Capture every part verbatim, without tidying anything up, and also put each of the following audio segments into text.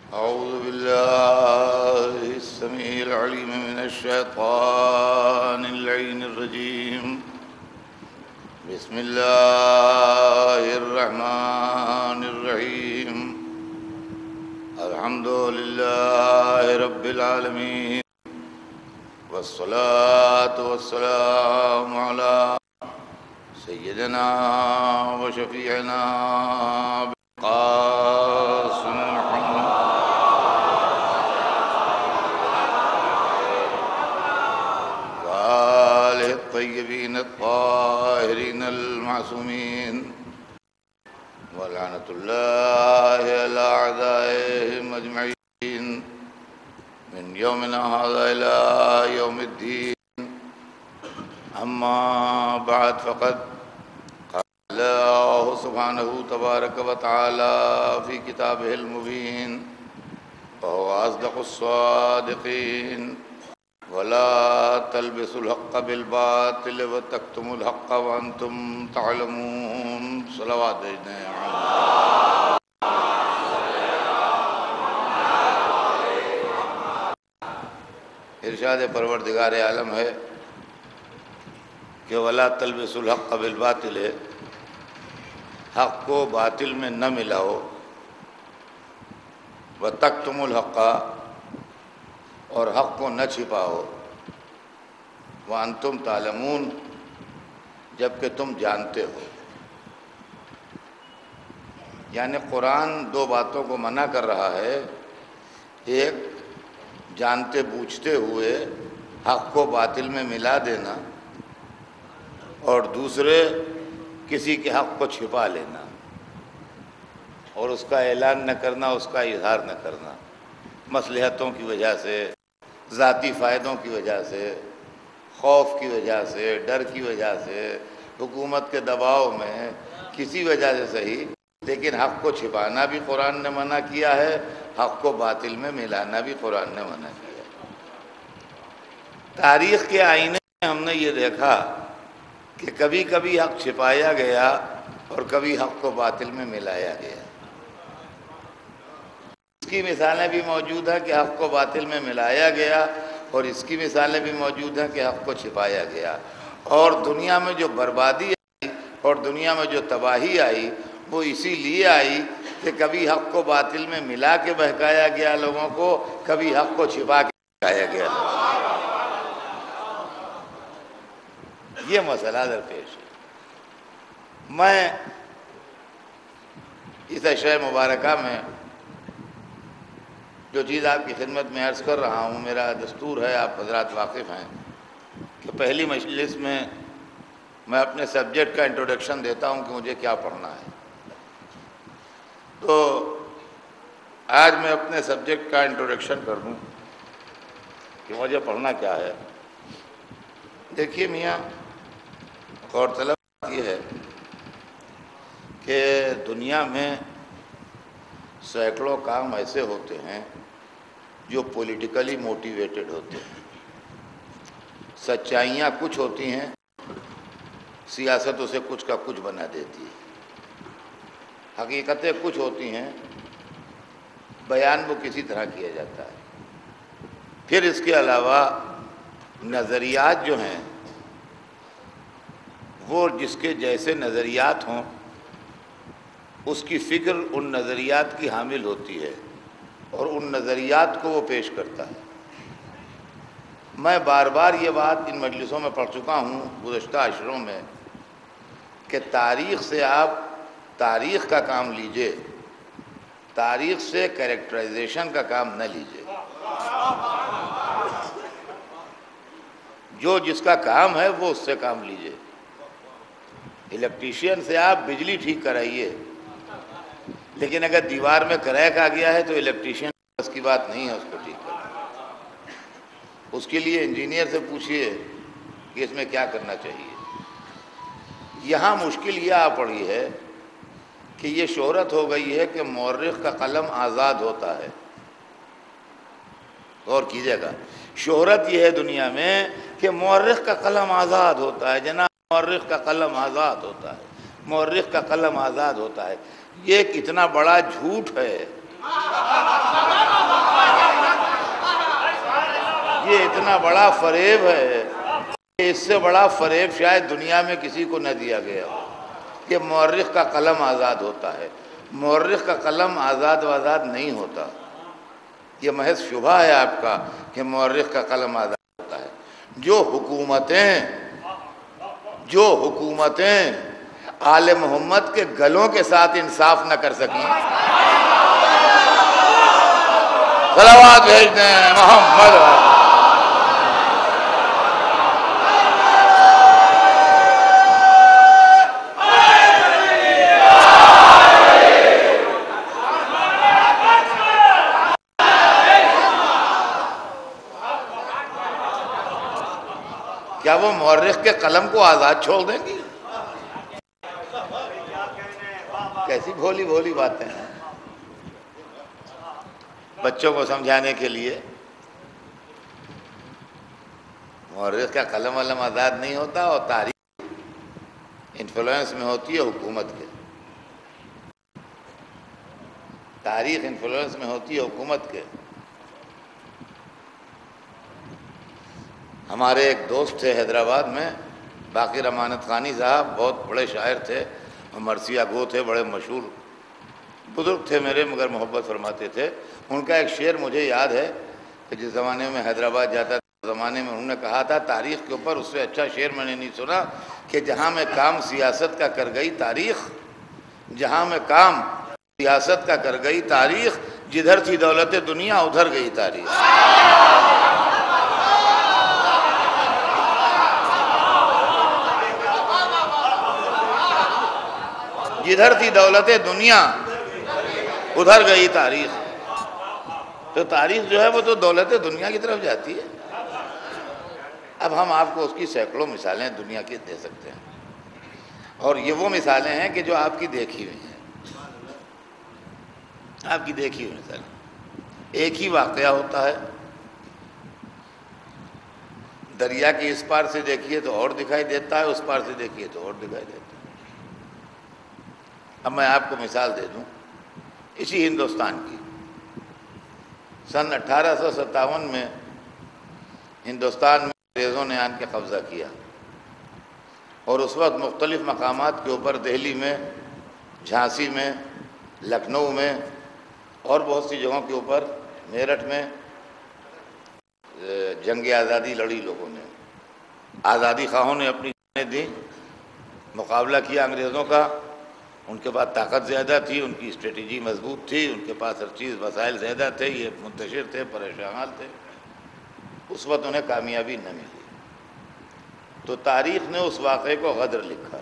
أعوذ بالله السميع العليم من الشيطان اللعين الرجيم. بسم الله الرحمن الرحيم. الحمد لله رب العالمين، والصلاة والسلام على سيدنا وشفيعنا قاسم محمد وآله الطيبين الطاهرين المعصومين، ولعنة الله على أعدائهم أجمعين من يومنا هذا إلى يوم الدين. أما بعد، فقد قال الله سبحانه تبارك وتعالى في كتابه المبين وهو أصدق الصادقين: ولا تلبسوا الحق بالباطل وتكتموا الحق وأنتم تعلمون. صلوات دیجئے ارشاد پروردگار عالم ہے کہ ولا تلبسوا الحق بالباطل ہے، حق کو باطل میں نہ ملاؤ، وتکتموا الحق، اور حق کو نہ چھپاؤ، وانتم تعلمون، جبکہ تم جانتے ہو. یعنی قرآن دو باتوں کو منع کر رہا ہے: ایک، جانتے بوجھتے ہوئے حق کو باطل میں ملا دینا، اور دوسرے، کسی کے حق کو چھپا لینا اور اس کا اعلان نہ کرنا، اس کا اظہار نہ کرنا، مصلحتوں کی وجہ سے، ذاتی فائدوں کی وجہ سے، خوف کی وجہ سے، ڈر کی وجہ سے، حکومت کے دباؤ میں، کسی وجہ سے صحیح، لیکن حق کو چھپانا بھی قرآن نے منع کیا ہے، حق کو باطل میں ملانا بھی قرآن نے منع کیا ہے. تاریخ کے آئینے میں ہم نے یہ دیکھا کہ کبھی کبھی حق چھپایا گیا اور کبھی حق کو باطل میں ملایا گیا. اس کی مثالیں بھی موجود ہیں کہ حق کو باطل میں ملایا گیا، اور اس کی مثالیں بھی موجود ہیں کہ حق کو چھپایا گیا. اور دنیا میں جو بربادی آئی اور دنیا میں جو تباہی آئی، وہ اسی لیے آئی کہ کبھی حق کو باطل میں ملا کے بہکایا گیا لوگوں کو، کبھی حق کو چھپا کے بہکایا گیا. یہ مسئلہ درپیش ہے. میں اس عشاء مبارکہ میں جو چیز آپ کی خدمت میں عرض کر رہا ہوں، میرا دستور ہے، آپ حضرات واقف ہیں، کہ پہلی مجلس میں میں اپنے سبجیکٹ کا انٹروڈکشن دیتا ہوں کہ مجھے کیا پڑھنا ہے. تو آج میں اپنے سبجیکٹ کا انٹروڈکشن کر دوں کہ مجھے پڑھنا کیا ہے. دیکھیے میاں، غور طلب یہ ہے کہ دنیا میں سینکڑوں کام ایسے ہوتے ہیں جو پولیٹیکلی موٹیویٹڈ ہوتے ہیں. سچائیاں کچھ ہوتی ہیں، سیاست اسے کچھ کا کچھ بنا دیتی ہے. حقیقتیں کچھ ہوتی ہیں، بیان وہ کسی طرح کیا جاتا ہے. پھر اس کے علاوہ نظریات جو ہیں، وہ جس کے جیسے نظریات ہوں، اس کی فکر ان نظریات کی حامل ہوتی ہے اور ان نظریات کو وہ پیش کرتا ہے. میں بار بار یہ بات ان مجلسوں میں پڑھ چکا ہوں گزشتہ عشروں میں کہ تاریخ سے آپ تاریخ کا کام لیجئے، تاریخ سے کریکٹرائزیشن کا کام نہ لیجئے. جو جس کا کام ہے وہ اس سے کام لیجئے. الیکٹریشین سے آپ بجلی ٹھیک کرائیے، لیکن اگر دیوار میں کریک آ گیا ہے تو الیکٹریشین اس کی بات نہیں ہے اس کو ٹھیک کرنا. اس کے لیے انجینئر سے پوچھئے کہ اس میں کیا کرنا چاہیے. یہاں مشکل یہ آ پڑی ہے کہ یہ شہرت ہو گئی ہے کہ مورخ کا قلم آزاد ہوتا ہے. غور کیجیے گا، شہرت یہ ہے دنیا میں کہ مورخ کا قلم آزاد ہوتا ہے. جناب مورخ کا قلم آزاد ہوتا ہے، مورخ کا قلم آزاد ہوتا ہے. یہ کتنا بڑا جھوٹ ہے. اتنا بڑا فریب ہے کہ اس سے بڑا فریب شاید دنیا میں کسی کو نہ دیا گیا ہو کہ مورخ کا قلم آزاد ہوتا ہے۔ مورخ کا قلم آزاد و آزاد نہیں ہوتا، یہ محض شبہ ہے آپ کا کہ مورخ کا قلم آزاد ہوتا ہے۔ جو حکومتیں جو حکومتیں آل محمد کے گلوں کے ساتھ انصاف نہ کر سکیں، صلوات بھیج دیں محمد۔ کیا وہ مورخ کے قلم کو آزاد چھوڑ دیں گی؟ کیسی بھولی بھولی باتیں ہیں بچوں کو سمجھانے کے لیے۔ مورخ کا قلم علم آزاد نہیں ہوتا، اور تاریخ انفلوئنس میں ہوتی ہے حکومت کے۔ تاریخ انفلوئنس میں ہوتی ہے حکومت کے۔ ہمارے ایک دوست تھے حیدرآباد میں، باقر امانت خانی صاحب، بہت بڑے شاعر تھے، مرثیہ گو تھے، بڑے مشہور بزرگ تھے میرے، مگر محبت فرماتے تھے۔ ان کا ایک شعر مجھے یاد ہے کہ جس زمانے میں حیدرآباد جاتا تھا، اس زمانے میں انہوں نے کہا تھا تاریخ کے اوپر اس سے اچھا شعر میں نے نہیں سنا کہ جہاں میں کام سیاست کا کر گئی تاریخ، جہاں میں کام سیاست کا کر گئی تاریخ، جدھر تھی دولت دنیا ادھر گئی تاریخ۔ جدھر تھی دولت دنیا ادھر گئی تاریخ۔ تو تاریخ جو ہے وہ تو دولت دنیا کی طرف جاتی ہے۔ اب ہم آپ کو اس کی سینکڑوں مثالیں دنیا کی دے سکتے ہیں، اور یہ وہ مثالیں ہیں کہ جو آپ کی دیکھی ہوئی ہیں، آپ کی دیکھی ہوئی مثالیں۔ ایک ہی واقعہ ہوتا ہے، دریا کی اس پار سے دیکھیے تو اور دکھائی دیتا ہے، اس پار سے دیکھیے تو اور دکھائی دیتا ہے۔ اب میں آپ کو مثال دے دوں اسی ہندوستان کی۔ سن اٹھارہ سو ستاون میں ہندوستان میں انگریزوں نے آن کے قبضہ کیا، اور اس وقت مختلف مقامات کے اوپر دہلی میں، جھانسی میں، لکھنؤ میں اور بہت سی جگہوں کے اوپر، میرٹھ میں جنگ آزادی لڑی لوگوں نے۔ آزادی خواہوں نے اپنی جانیں دیں، مقابلہ کیا انگریزوں کا۔ ان کے پاس طاقت زیادہ تھی، ان کی اسٹریٹجی مضبوط تھی، ان کے پاس ہر چیز وسائل زیادہ تھے، یہ منتشر تھے، پریشان تھے۔ اس وقت انہیں کامیابی نہ ملی، تو تاریخ نے اس واقعے کو غدر لکھا،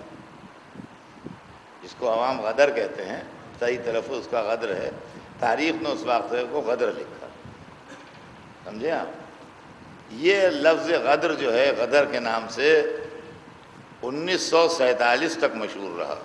جس کو عوام غدر کہتے ہیں، صحیح تلفظ اس کا غدر ہے۔ تاریخ نے اس واقعے کو غدر لکھا، سمجھے آپ؟ یہ لفظ غدر جو ہے، غدر کے نام سے انیس سو سینتالیس تک مشہور رہا۔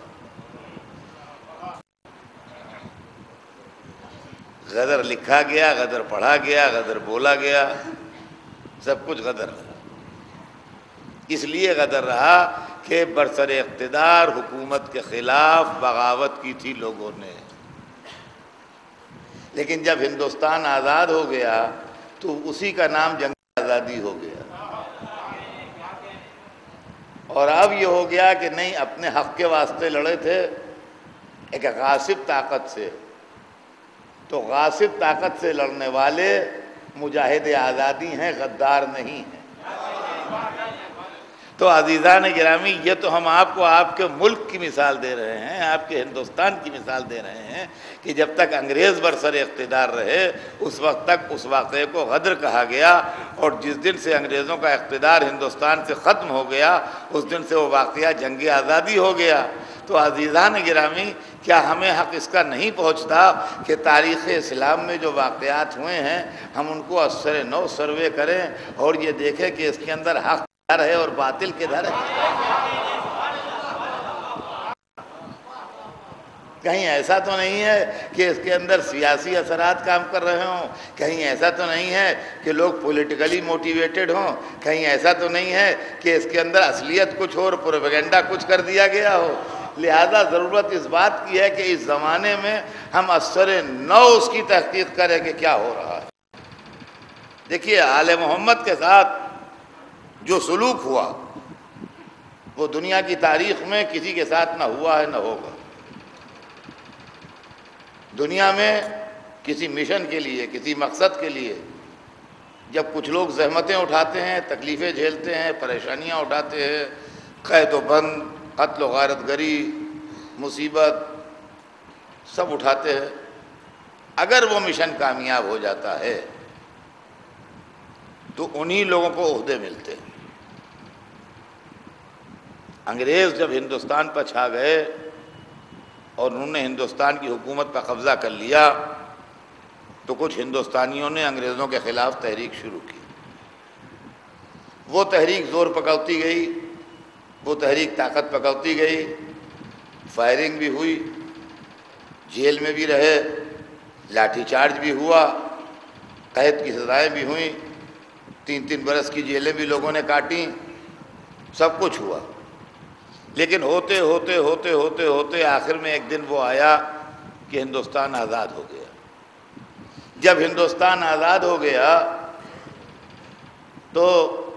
غدر لکھا گیا، غدر پڑھا گیا، غدر بولا گیا، سب کچھ غدر رہا۔ اس لیے غدر رہا کہ برسر اقتدار حکومت کے خلاف بغاوت کی تھی لوگوں نے۔ لیکن جب ہندوستان آزاد ہو گیا تو اسی کا نام جنگ آزادی ہو گیا، اور اب یہ ہو گیا کہ نہیں، اپنے حق کے واسطے لڑے تھے ایک غاصب طاقت سے، تو غاصب طاقت سے لڑنے والے مجاہد آزادی ہیں، غدار نہیں ہیں۔ تو عزیزان گرامی، یہ تو ہم آپ کو آپ کے ملک کی مثال دے رہے ہیں، آپ کے ہندوستان کی مثال دے رہے ہیں کہ جب تک انگریز برسر اقتدار رہے اس وقت تک اس واقعے کو غدر کہا گیا، اور جس دن سے انگریزوں کا اقتدار ہندوستان سے ختم ہو گیا اس دن سے وہ واقعہ جنگ آزادی ہو گیا۔ تو عزیزان گرامی، کیا ہمیں حق اس کا نہیں پہنچتا کہ تاریخ اسلام میں جو واقعات ہوئے ہیں ہم ان کو اثر نو سروے کریں اور یہ دیکھیں کہ اس کے اندر حق کدھر ہے اور باطل کدھر ہے؟ کہیں ایسا تو نہیں ہے کہ اس کے اندر سیاسی اثرات کام کر رہے ہوں، کہیں ایسا تو نہیں ہے کہ لوگ پولیٹیکلی موٹیویٹڈ ہوں، کہیں ایسا تو نہیں ہے کہ اس کے اندر اصلیت کچھ ہو اور پروپیگنڈا کچھ کر دیا گیا ہو۔ لہذا ضرورت اس بات کی ہے کہ اس زمانے میں ہم اثر نو اس کی تحقیق کریں کہ کیا ہو رہا ہے۔ دیکھیے آل محمد کے ساتھ جو سلوک ہوا وہ دنیا کی تاریخ میں کسی کے ساتھ نہ ہوا ہے نہ ہوگا۔ دنیا میں کسی مشن کے لیے، کسی مقصد کے لیے جب کچھ لوگ زحمتیں اٹھاتے ہیں، تکلیفیں جھیلتے ہیں، پریشانیاں اٹھاتے ہیں، قید و بند، قتل و غارت گری، مصیبت سب اٹھاتے ہیں، اگر وہ مشن کامیاب ہو جاتا ہے تو انہی لوگوں کو عہدے ملتے ہیں۔ انگریز جب ہندوستان پر چھا گئے اور انہوں نے ہندوستان کی حکومت پر قبضہ کر لیا تو کچھ ہندوستانیوں نے انگریزوں کے خلاف تحریک شروع کی۔ وہ تحریک زور پکڑتی گئی، وہ تحریک طاقت پکڑتی گئی، فائرنگ بھی ہوئی، جیل میں بھی رہے، لاٹھی چارج بھی ہوا، قید کی سزائیں بھی ہوئیں، تین تین برس کی جیلیں بھی لوگوں نے کاٹیں، سب کچھ ہوا۔ لیکن ہوتے ہوتے ہوتے ہوتے ہوتے آخر میں ایک دن وہ آیا کہ ہندوستان آزاد ہو گیا۔ جب ہندوستان آزاد ہو گیا تو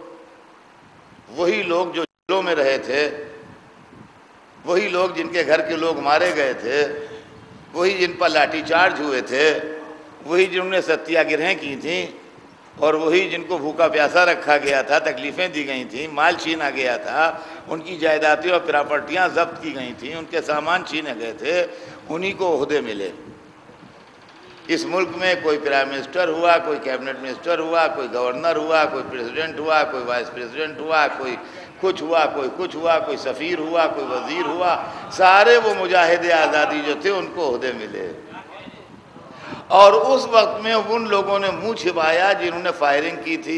وہی لوگ جو جیلوں میں رہے تھے، وہی لوگ جن کے گھر کے لوگ مارے گئے تھے، وہی جن پر لاٹھی چارج ہوئے تھے، وہی جنہوں نے ستیہ گرہیں کی تھیں، اور وہی جن کو بھوکا پیاسا رکھا گیا تھا، تکلیفیں دی گئی تھیں، مال چھینا گیا تھا، ان کی جائیدادیں اور پراپرٹیاں ضبط کی گئی تھیں، ان کے سامان چھینے گئے تھے، انہی کو عہدے ملے۔ اس ملک میں کوئی پرائم منسٹر ہوا، کوئی کیبنٹ منسٹر ہوا، کوئی گورنر ہوا، کوئی پریزیڈنٹ ہوا، کوئی وائس پریزیڈنٹ ہوا، کوئی کچھ ہوا، کوئی کچھ ہوا، کوئی سفیر ہوا، کوئی وزیر ہوا، سارے وہ مجاہد آزادی جو تھے ان کو عہدے ملے۔ اور اس وقت میں ان لوگوں نے منہ چھپایا جنہوں نے فائرنگ کی تھی،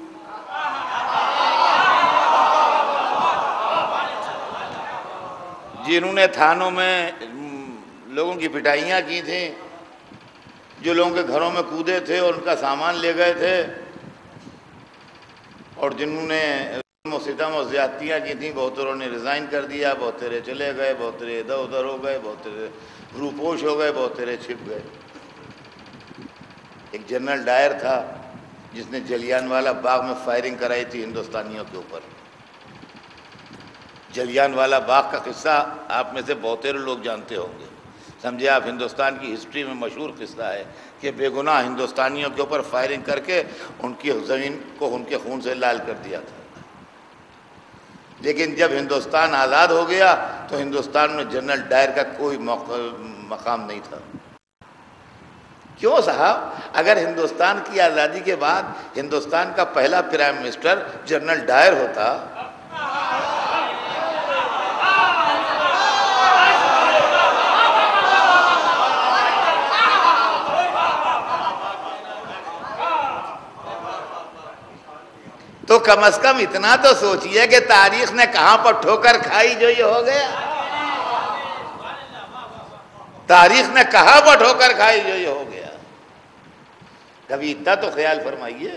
جنہوں نے تھانوں میں لوگوں کی پٹائیاں کی تھیں، جو لوگوں کے گھروں میں کودے تھے اور ان کا سامان لے گئے تھے، اور جنہوں نے ظلم و ستم اور زیادتیاں کی تھیں، بہتروں نے ریزائن کر دیا، بہترے چلے گئے، بہترے ادھر ادھر ہو گئے، بہترے روپوش ہو گئے، بہترے چھپ گئے۔ ایک جنرل ڈائر تھا جس نے جلیان والا باغ میں فائرنگ کرائی تھی ہندوستانیوں کے اوپر۔ جلیان والا باغ کا قصہ آپ میں سے بہترے لوگ جانتے ہوں گے، سمجھے آپ، ہندوستان کی ہسٹری میں مشہور قصہ ہے کہ بے گناہ ہندوستانیوں کے اوپر فائرنگ کر کے ان کی زمین کو ان کے خون سے لال کر دیا تھا۔ لیکن جب ہندوستان آزاد ہو گیا تو ہندوستان میں جنرل ڈائر کا کوئی مقام نہیں تھا۔ کیوں صاحب؟ اگر ہندوستان کی آزادی کے بعد ہندوستان کا پہلا پرائم منسٹر جنرل ڈائر ہوتا تو کم از کم اتنا تو سوچئے کہ تاریخ نے کہاں پر ٹھوکر کھائی جو یہ ہو گیا۔ تاریخ نے کہاں پر ٹھوکر کھائی جو یہ ہو گیا۔ کبھی اتنا تو خیال فرمائیے۔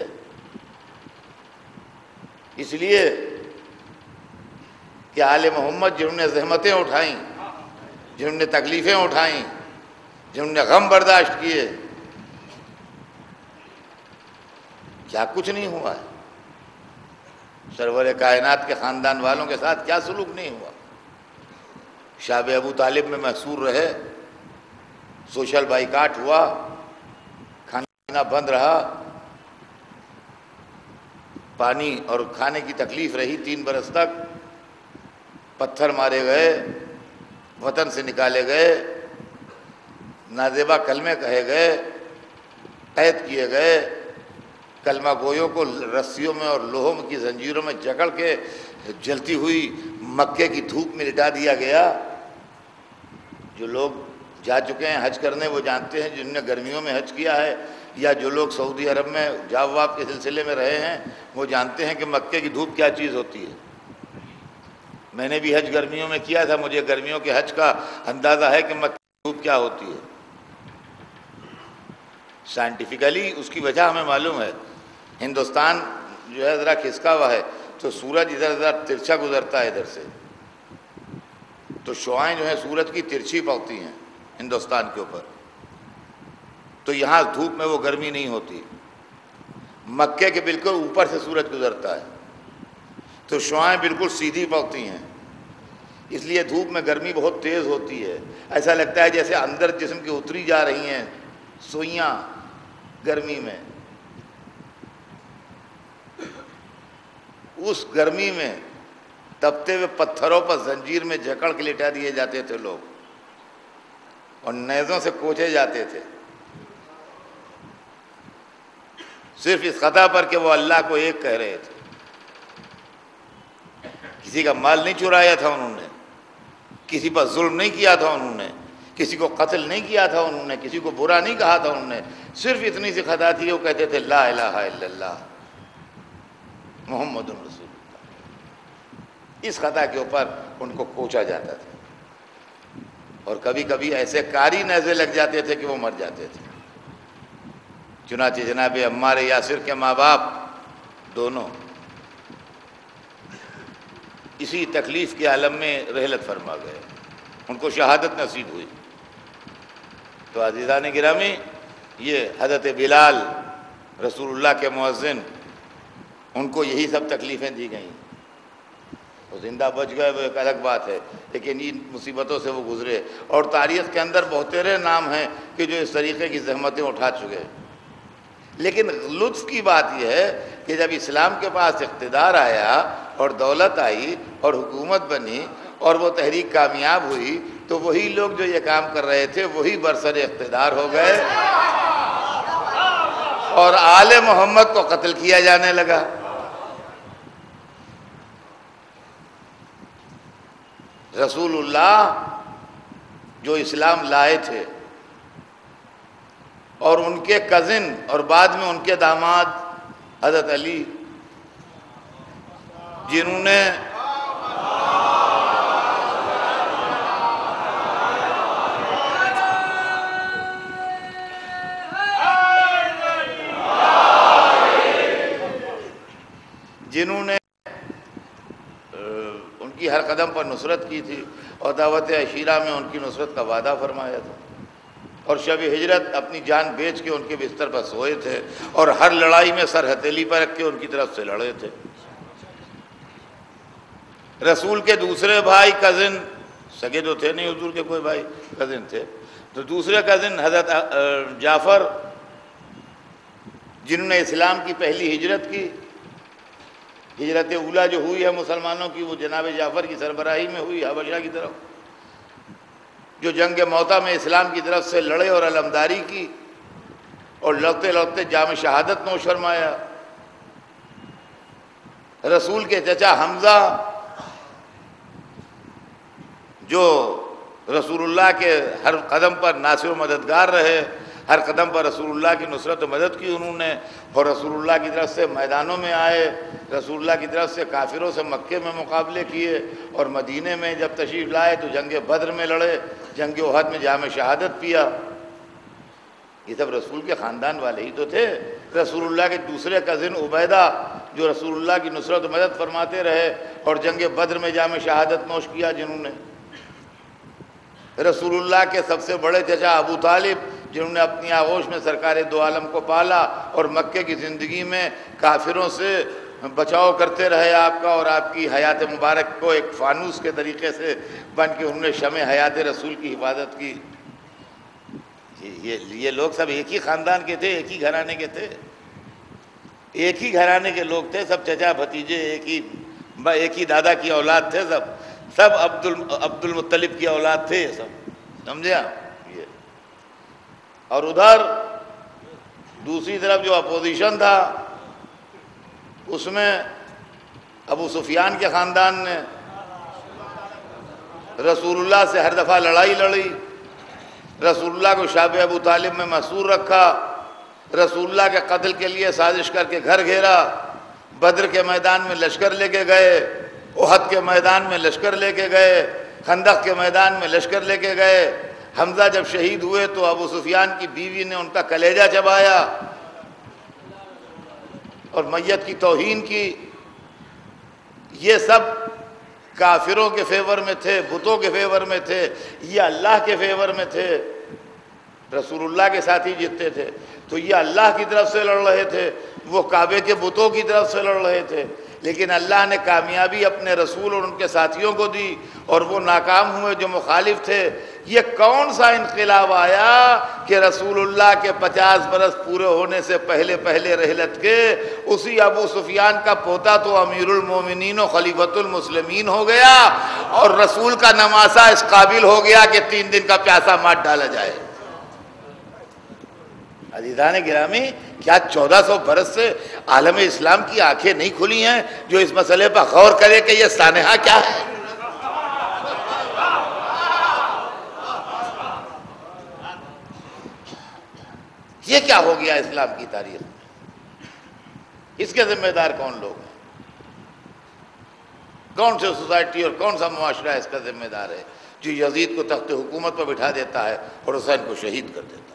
اس لیے کہ آل محمد جنہوں نے زحمتیں اٹھائیں، جنہوں نے تکلیفیں اٹھائیں، جنہوں نے غم برداشت کیے، کیا کچھ نہیں ہوا ہے؟ سرور کائنات کے خاندان والوں کے ساتھ کیا سلوک نہیں ہوا؟ شاب ابو طالب میں محصور رہے، سوشل بائیکاٹ ہوا، کھانا پینا بند رہا، پانی اور کھانے کی تکلیف رہی تین برس تک، پتھر مارے گئے، وطن سے نکالے گئے، نازیبا کلمے کہے گئے، قید کیے گئے، کلمہ گویوں کو رسیوں میں اور لوہوں کی زنجیروں میں جکڑ کے جلتی ہوئی مکے کی دھوپ میں لٹا دیا گیا۔ جو لوگ جا چکے ہیں حج کرنے وہ جانتے ہیں، جنہوں نے گرمیوں میں حج کیا ہے یا جو لوگ سعودی عرب میں جاواب کے سلسلے میں رہے ہیں وہ جانتے ہیں کہ مکے کی دھوپ کیا چیز ہوتی ہے۔ میں نے بھی حج گرمیوں میں کیا تھا، مجھے گرمیوں کے حج کا اندازہ ہے کہ مکے کی دھوپ کیا ہوتی ہے۔ سائنٹیفکلی اس کی وجہ ہمیں معلوم ہے۔ ہندوستان جو ہے ذرا کھسکا ہوا ہے تو سورج ادھر ادھر ترچھا گزرتا ہے ادھر سے، تو شعائیں جو ہیں سورج کی ترچھی پڑتی ہیں ہندوستان کے اوپر، تو یہاں دھوپ میں وہ گرمی نہیں ہوتی۔ مکے کے بالکل اوپر سے سورج گزرتا ہے تو شعاعیں بالکل سیدھی پڑتی ہیں، اس لیے دھوپ میں گرمی بہت تیز ہوتی ہے، ایسا لگتا ہے جیسے اندر جسم کی اتری جا رہی ہیں سوئیاں گرمی میں۔ اس گرمی میں تپتے ہوئے پتھروں پر زنجیر میں جکڑ کے لٹا دیے جاتے تھے لوگ اور نیزوں سے کوچے جاتے تھے، صرف اس خطا پر کہ وہ اللہ کو ایک کہہ رہے تھے۔ کسی کا مال نہیں چرایا تھا انہوں نے، کسی پر ظلم نہیں کیا تھا انہوں نے، کسی کو قتل نہیں کیا تھا انہوں نے، کسی کو برا نہیں کہا تھا انہوں نے، صرف اتنی سی خطا تھی، وہ کہتے تھے لا الہ الا اللہ محمد رسول اللہ۔ اس خطا کے اوپر ان کو کوچا جاتا تھا اور کبھی کبھی ایسے کاری نیزے لگ جاتے تھے کہ وہ مر جاتے تھے۔ چنانچہ جناب عمار یاسر کے ماں باپ دونوں اسی تکلیف کے عالم میں رحلت فرما گئے، ان کو شہادت نصیب ہوئی۔ تو عزیزان گرامی، یہ حضرت بلال رسول اللہ کے مؤذن، ان کو یہی سب تکلیفیں دی گئیں، وہ زندہ بچ گئے وہ ایک الگ بات ہے، لیکن ان مصیبتوں سے وہ گزرے۔ اور تاریخ کے اندر بہترے نام ہیں کہ جو اس طریقے کی زحمتیں اٹھا چکے۔ لیکن لطف کی بات یہ ہے کہ جب اسلام کے پاس اقتدار آیا اور دولت آئی اور حکومت بنی اور وہ تحریک کامیاب ہوئی تو وہی لوگ جو یہ کام کر رہے تھے وہی برسر اقتدار ہو گئے اور آل محمد کو قتل کیا جانے لگا۔ رسول اللہ جو اسلام لائے تھے اور ان کے کزن اور بعد میں ان کے داماد حضرت علی، جنہوں نے جنہوں نے ان کی ہر قدم پر نصرت کی تھی اور دعوت عشیرہ میں ان کی نصرت کا وعدہ فرمایا تھا، اور شب ہجرت اپنی جان بیچ کے ان کے بستر پر سوئے تھے اور ہر لڑائی میں سر ہتھیلی پر رکھ کے ان کی طرف سے لڑے تھے۔ رسول کے دوسرے بھائی کزن، سگے تو تھے نہیں حضور کے کوئی بھائی، کزن تھے، تو دوسرے کزن حضرت جعفر، جنہوں نے اسلام کی پہلی ہجرت کی، ہجرت اولا جو ہوئی ہے مسلمانوں کی وہ جناب جعفر کی سربراہی میں ہوئی حبشہ کی طرف، جو جنگ موتا میں اسلام کی طرف سے لڑے اور علمداری کی اور لڑتے لڑتے جام شہادت نوش فرمایا۔ رسول کے چچا حمزہ جو رسول اللہ کے ہر قدم پر ناصر و مددگار رہے، ہر قدم پر رسول اللہ کی نصرت و مدد کی انہوں نے، اور رسول اللہ کی طرف سے میدانوں میں آئے، رسول اللہ کی طرف سے کافروں سے مکے میں مقابلے کیے، اور مدینے میں جب تشریف لائے تو جنگ بدر میں لڑے، جنگ احد میں جام شہادت پیا۔ یہ سب رسول کے خاندان والے ہی تو تھے۔ رسول اللہ کے دوسرے کزن عبیدہ جو رسول اللہ کی نصرت و مدد فرماتے رہے اور جنگ بدر میں جام شہادت نوش کیا جنہوں نے۔ رسول اللہ کے سب سے بڑے چچا ابو طالب جنہوں نے اپنی آغوش میں سرکار دو عالم کو پالا اور مکے کی زندگی میں کافروں سے بچاؤ کرتے رہے آپ کا، اور آپ کی حیات مبارک کو ایک فانوس کے طریقے سے بن کے انہوں نے شمع حیات رسول کی حفاظت کی۔ یہ یہ لوگ سب ایک ہی خاندان کے تھے، ایک ہی گھرانے کے تھے، ایک ہی گھرانے کے لوگ تھے، سب چچا بھتیجے، ایک ہی ایک ہی دادا کی اولاد تھے، سب سب عبد عبد المطلب کی اولاد تھے، یہ سب سمجھے آپ یہ۔ اور ادھر دوسری طرف جو اپوزیشن تھا اس میں ابو سفیان کے خاندان نے رسول اللہ سے ہر دفعہ لڑائی لڑی، رسول اللہ کو شاب ابو طالب میں محصور رکھا، رسول اللہ کے قتل کے لیے سازش کر کے گھر گھیرا، بدر کے میدان میں لشکر لے کے گئے، احد کے میدان میں لشکر لے کے گئے، خندق کے میدان میں لشکر لے کے گئے۔ حمزہ جب شہید ہوئے تو ابو سفیان کی بیوی نے ان کا کلیجہ چبایا اور میت کی توہین کی۔ یہ سب کافروں کے فیور میں تھے، بتوں کے فیور میں تھے، یہ اللہ کے فیور میں تھے۔ رسول اللہ کے ساتھ ہی جیتتے تھے. تو یہ اللہ کی طرف سے لڑ رہے تھے, وہ کعبے کے بتوں کی طرف سے لڑ رہے تھے, لیکن اللہ نے کامیابی اپنے رسول اور ان کے ساتھیوں کو دی اور وہ ناکام ہوئے جو مخالف تھے. یہ کون سا انقلاب آیا کہ رسول اللہ کے پچاس برس پورے ہونے سے پہلے پہلے رحلت کے اسی ابو سفیان کا پوتا تو امیر المومنین و خلیفۃ المسلمین ہو گیا, اور رسول کا نماسا اس قابل ہو گیا کہ تین دن کا پیاسا مار ڈالا جائے. عزیزان گرامی, کیا چودہ سو برس سے عالم اسلام کی آنکھیں نہیں کھلی ہیں جو اس مسئلے پر غور کرے کہ یہ سانحہ کیا ہے؟ یہ کیا ہو گیا اسلام کی تاریخ میں؟ اس کے ذمہ دار کون لوگ ہیں؟ کون سے سوسائٹی اور کون سا معاشرہ اس کا ذمہ دار ہے جو یزید کو تخت حکومت پر بٹھا دیتا ہے اور حسین کو شہید کر دیتا ہے؟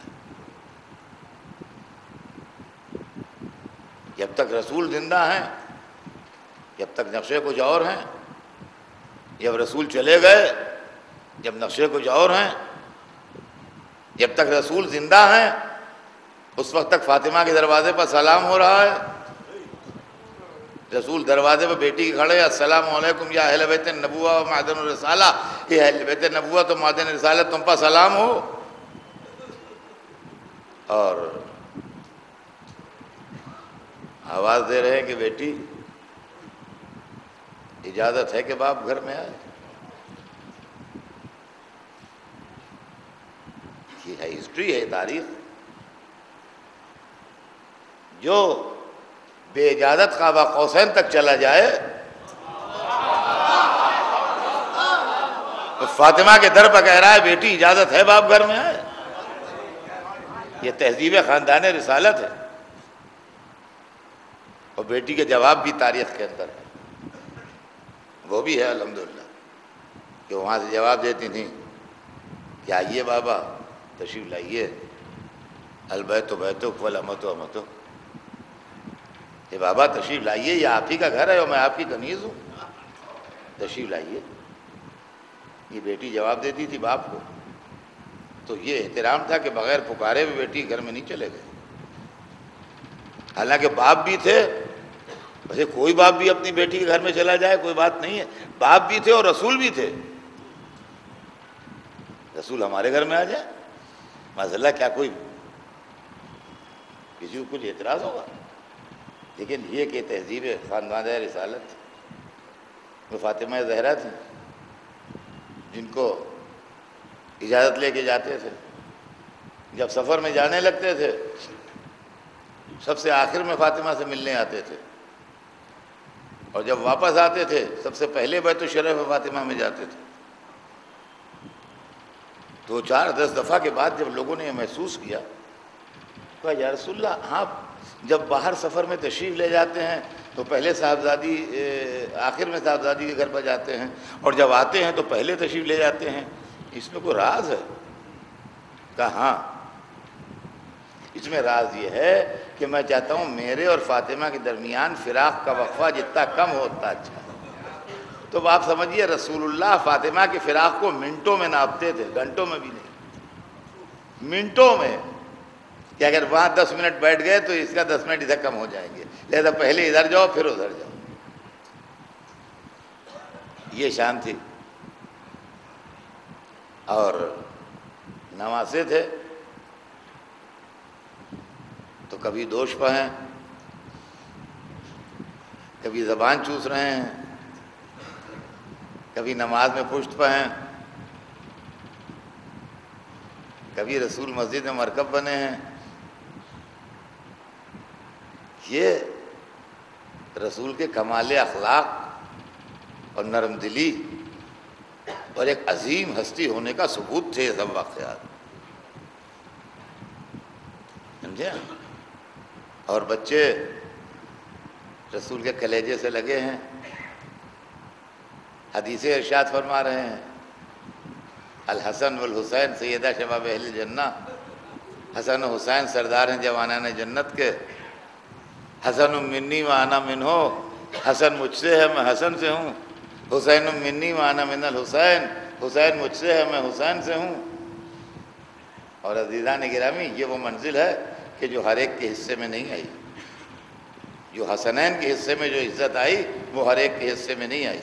جب تک رسول زندہ ہیں, جب تک نقشے کچھ اور ہیں, جب رسول چلے گئے جب نقشے کچھ اور ہیں, جب تک رسول زندہ ہیں اس وقت تک فاطمہ کے دروازے پر سلام ہو رہا ہے. رسول دروازے پر بیٹی کے کھڑے, السلام علیکم یا اہل بیت النبوہ و معدن الرسالہ, یہ اہل بیت النبوہ تو معدن الرسالہ تم پر سلام ہو. اور آواز دے رہے ہیں کہ بیٹی اجازت ہے کہ باپ گھر میں آئے. یہ ہے ہسٹری, ہے تاریخ. جو بے اجازت قاب قوسین تک چلا جائے تو فاطمہ کے در پر کہہ رہا ہے بیٹی اجازت ہے باپ گھر میں آئے. یہ تہذیب خاندان رسالت ہے, اور بیٹی کے جواب بھی تاریخ کے اندر ہے. وہ بھی ہے الحمدللہ کہ وہاں سے جواب دیتی تھیں کہ آئیے بابا تشریف لائیے, البیت بیتک والامۃ امتک, کہ بابا تشریف لائیے, یہ آپ ہی کا گھر ہے اور میں آپ کی کنیز ہوں, تشریف لائیے. یہ بیٹی جواب دیتی تھی باپ کو. تو یہ احترام تھا کہ بغیر پکارے ہوئے بیٹی گھر میں نہیں چلے گئے. حالانکہ باپ بھی تھے, ویسے کوئی باپ بھی اپنی بیٹی کے گھر میں چلا جائے کوئی بات نہیں ہے, باپ بھی تھے اور رسول بھی تھے. رسول ہمارے گھر میں آ جائے معاذاللہ کیا کوئی کسی کو کچھ اعتراض ہوگا؟ لیکن یہ کہ تہذیب خاندان رسالت, وہ فاطمہ زہرا تھیں جن کو اجازت لے کے جاتے تھے. جب سفر میں جانے لگتے تھے سب سے آخر میں فاطمہ سے ملنے آتے تھے, اور جب واپس آتے تھے سب سے پہلے بیت الشرف فاطمہ میں جاتے تھے. دو چار دس دفعہ کے بعد جب لوگوں نے یہ محسوس کیا, کہا یا رسول اللہ آپ جب باہر سفر میں تشریف لے جاتے ہیں تو پہلے صاحبزادی آخر میں صاحبزادی کے گھر پر جاتے ہیں, اور جب آتے ہیں تو پہلے تشریف لے جاتے ہیں, اس میں کوئی راز ہے؟ کہا ہاں, اس میں راز یہ ہے کہ میں چاہتا ہوں میرے اور فاطمہ کے درمیان فراق کا وقفہ جتنا کم ہو اتنا اچھا ہے. تو آپ سمجھیے رسول اللہ فاطمہ کے فراق کو منٹوں میں ناپتے تھے, گھنٹوں میں بھی نہیں, منٹوں میں, کہ اگر وہاں دس منٹ بیٹھ گئے تو اس کا دس منٹ ادھر کم ہو جائیں گے, لہذا پہلے ادھر جاؤ پھر ادھر جاؤ. یہ شان تھی. اور نواسے تھے تو کبھی دوش پہ ہیں, کبھی زبان چوس رہے ہیں, کبھی نماز میں پشت پہ ہیں, کبھی رسول مسجد میں مرکب بنے ہیں. یہ رسول کے کمال اخلاق اور نرم دلی اور ایک عظیم ہستی ہونے کا ثبوت تھے یہ سب واقعات, سمجھے؟ اور بچے رسول کے کلیجے سے لگے ہیں. حدیث ارشاد فرما رہے ہیں الحسن والحسین سیدہ شباب اہل جنہ, حسن و حسین سردار ہیں جوانان جنت کے. حسن منی و انا منہ, حسن مجھ سے ہے میں حسن سے ہوں. حسین منی و انا من الحسین, حسین مجھ سے ہے میں حسین سے ہوں. اور عزیزان گرامی یہ وہ منزل ہے کہ جو ہر ایک کے حصے میں نہیں آئی. جو حسنین کے حصے میں جو عزت آئی وہ ہر ایک کے حصے میں نہیں آئی.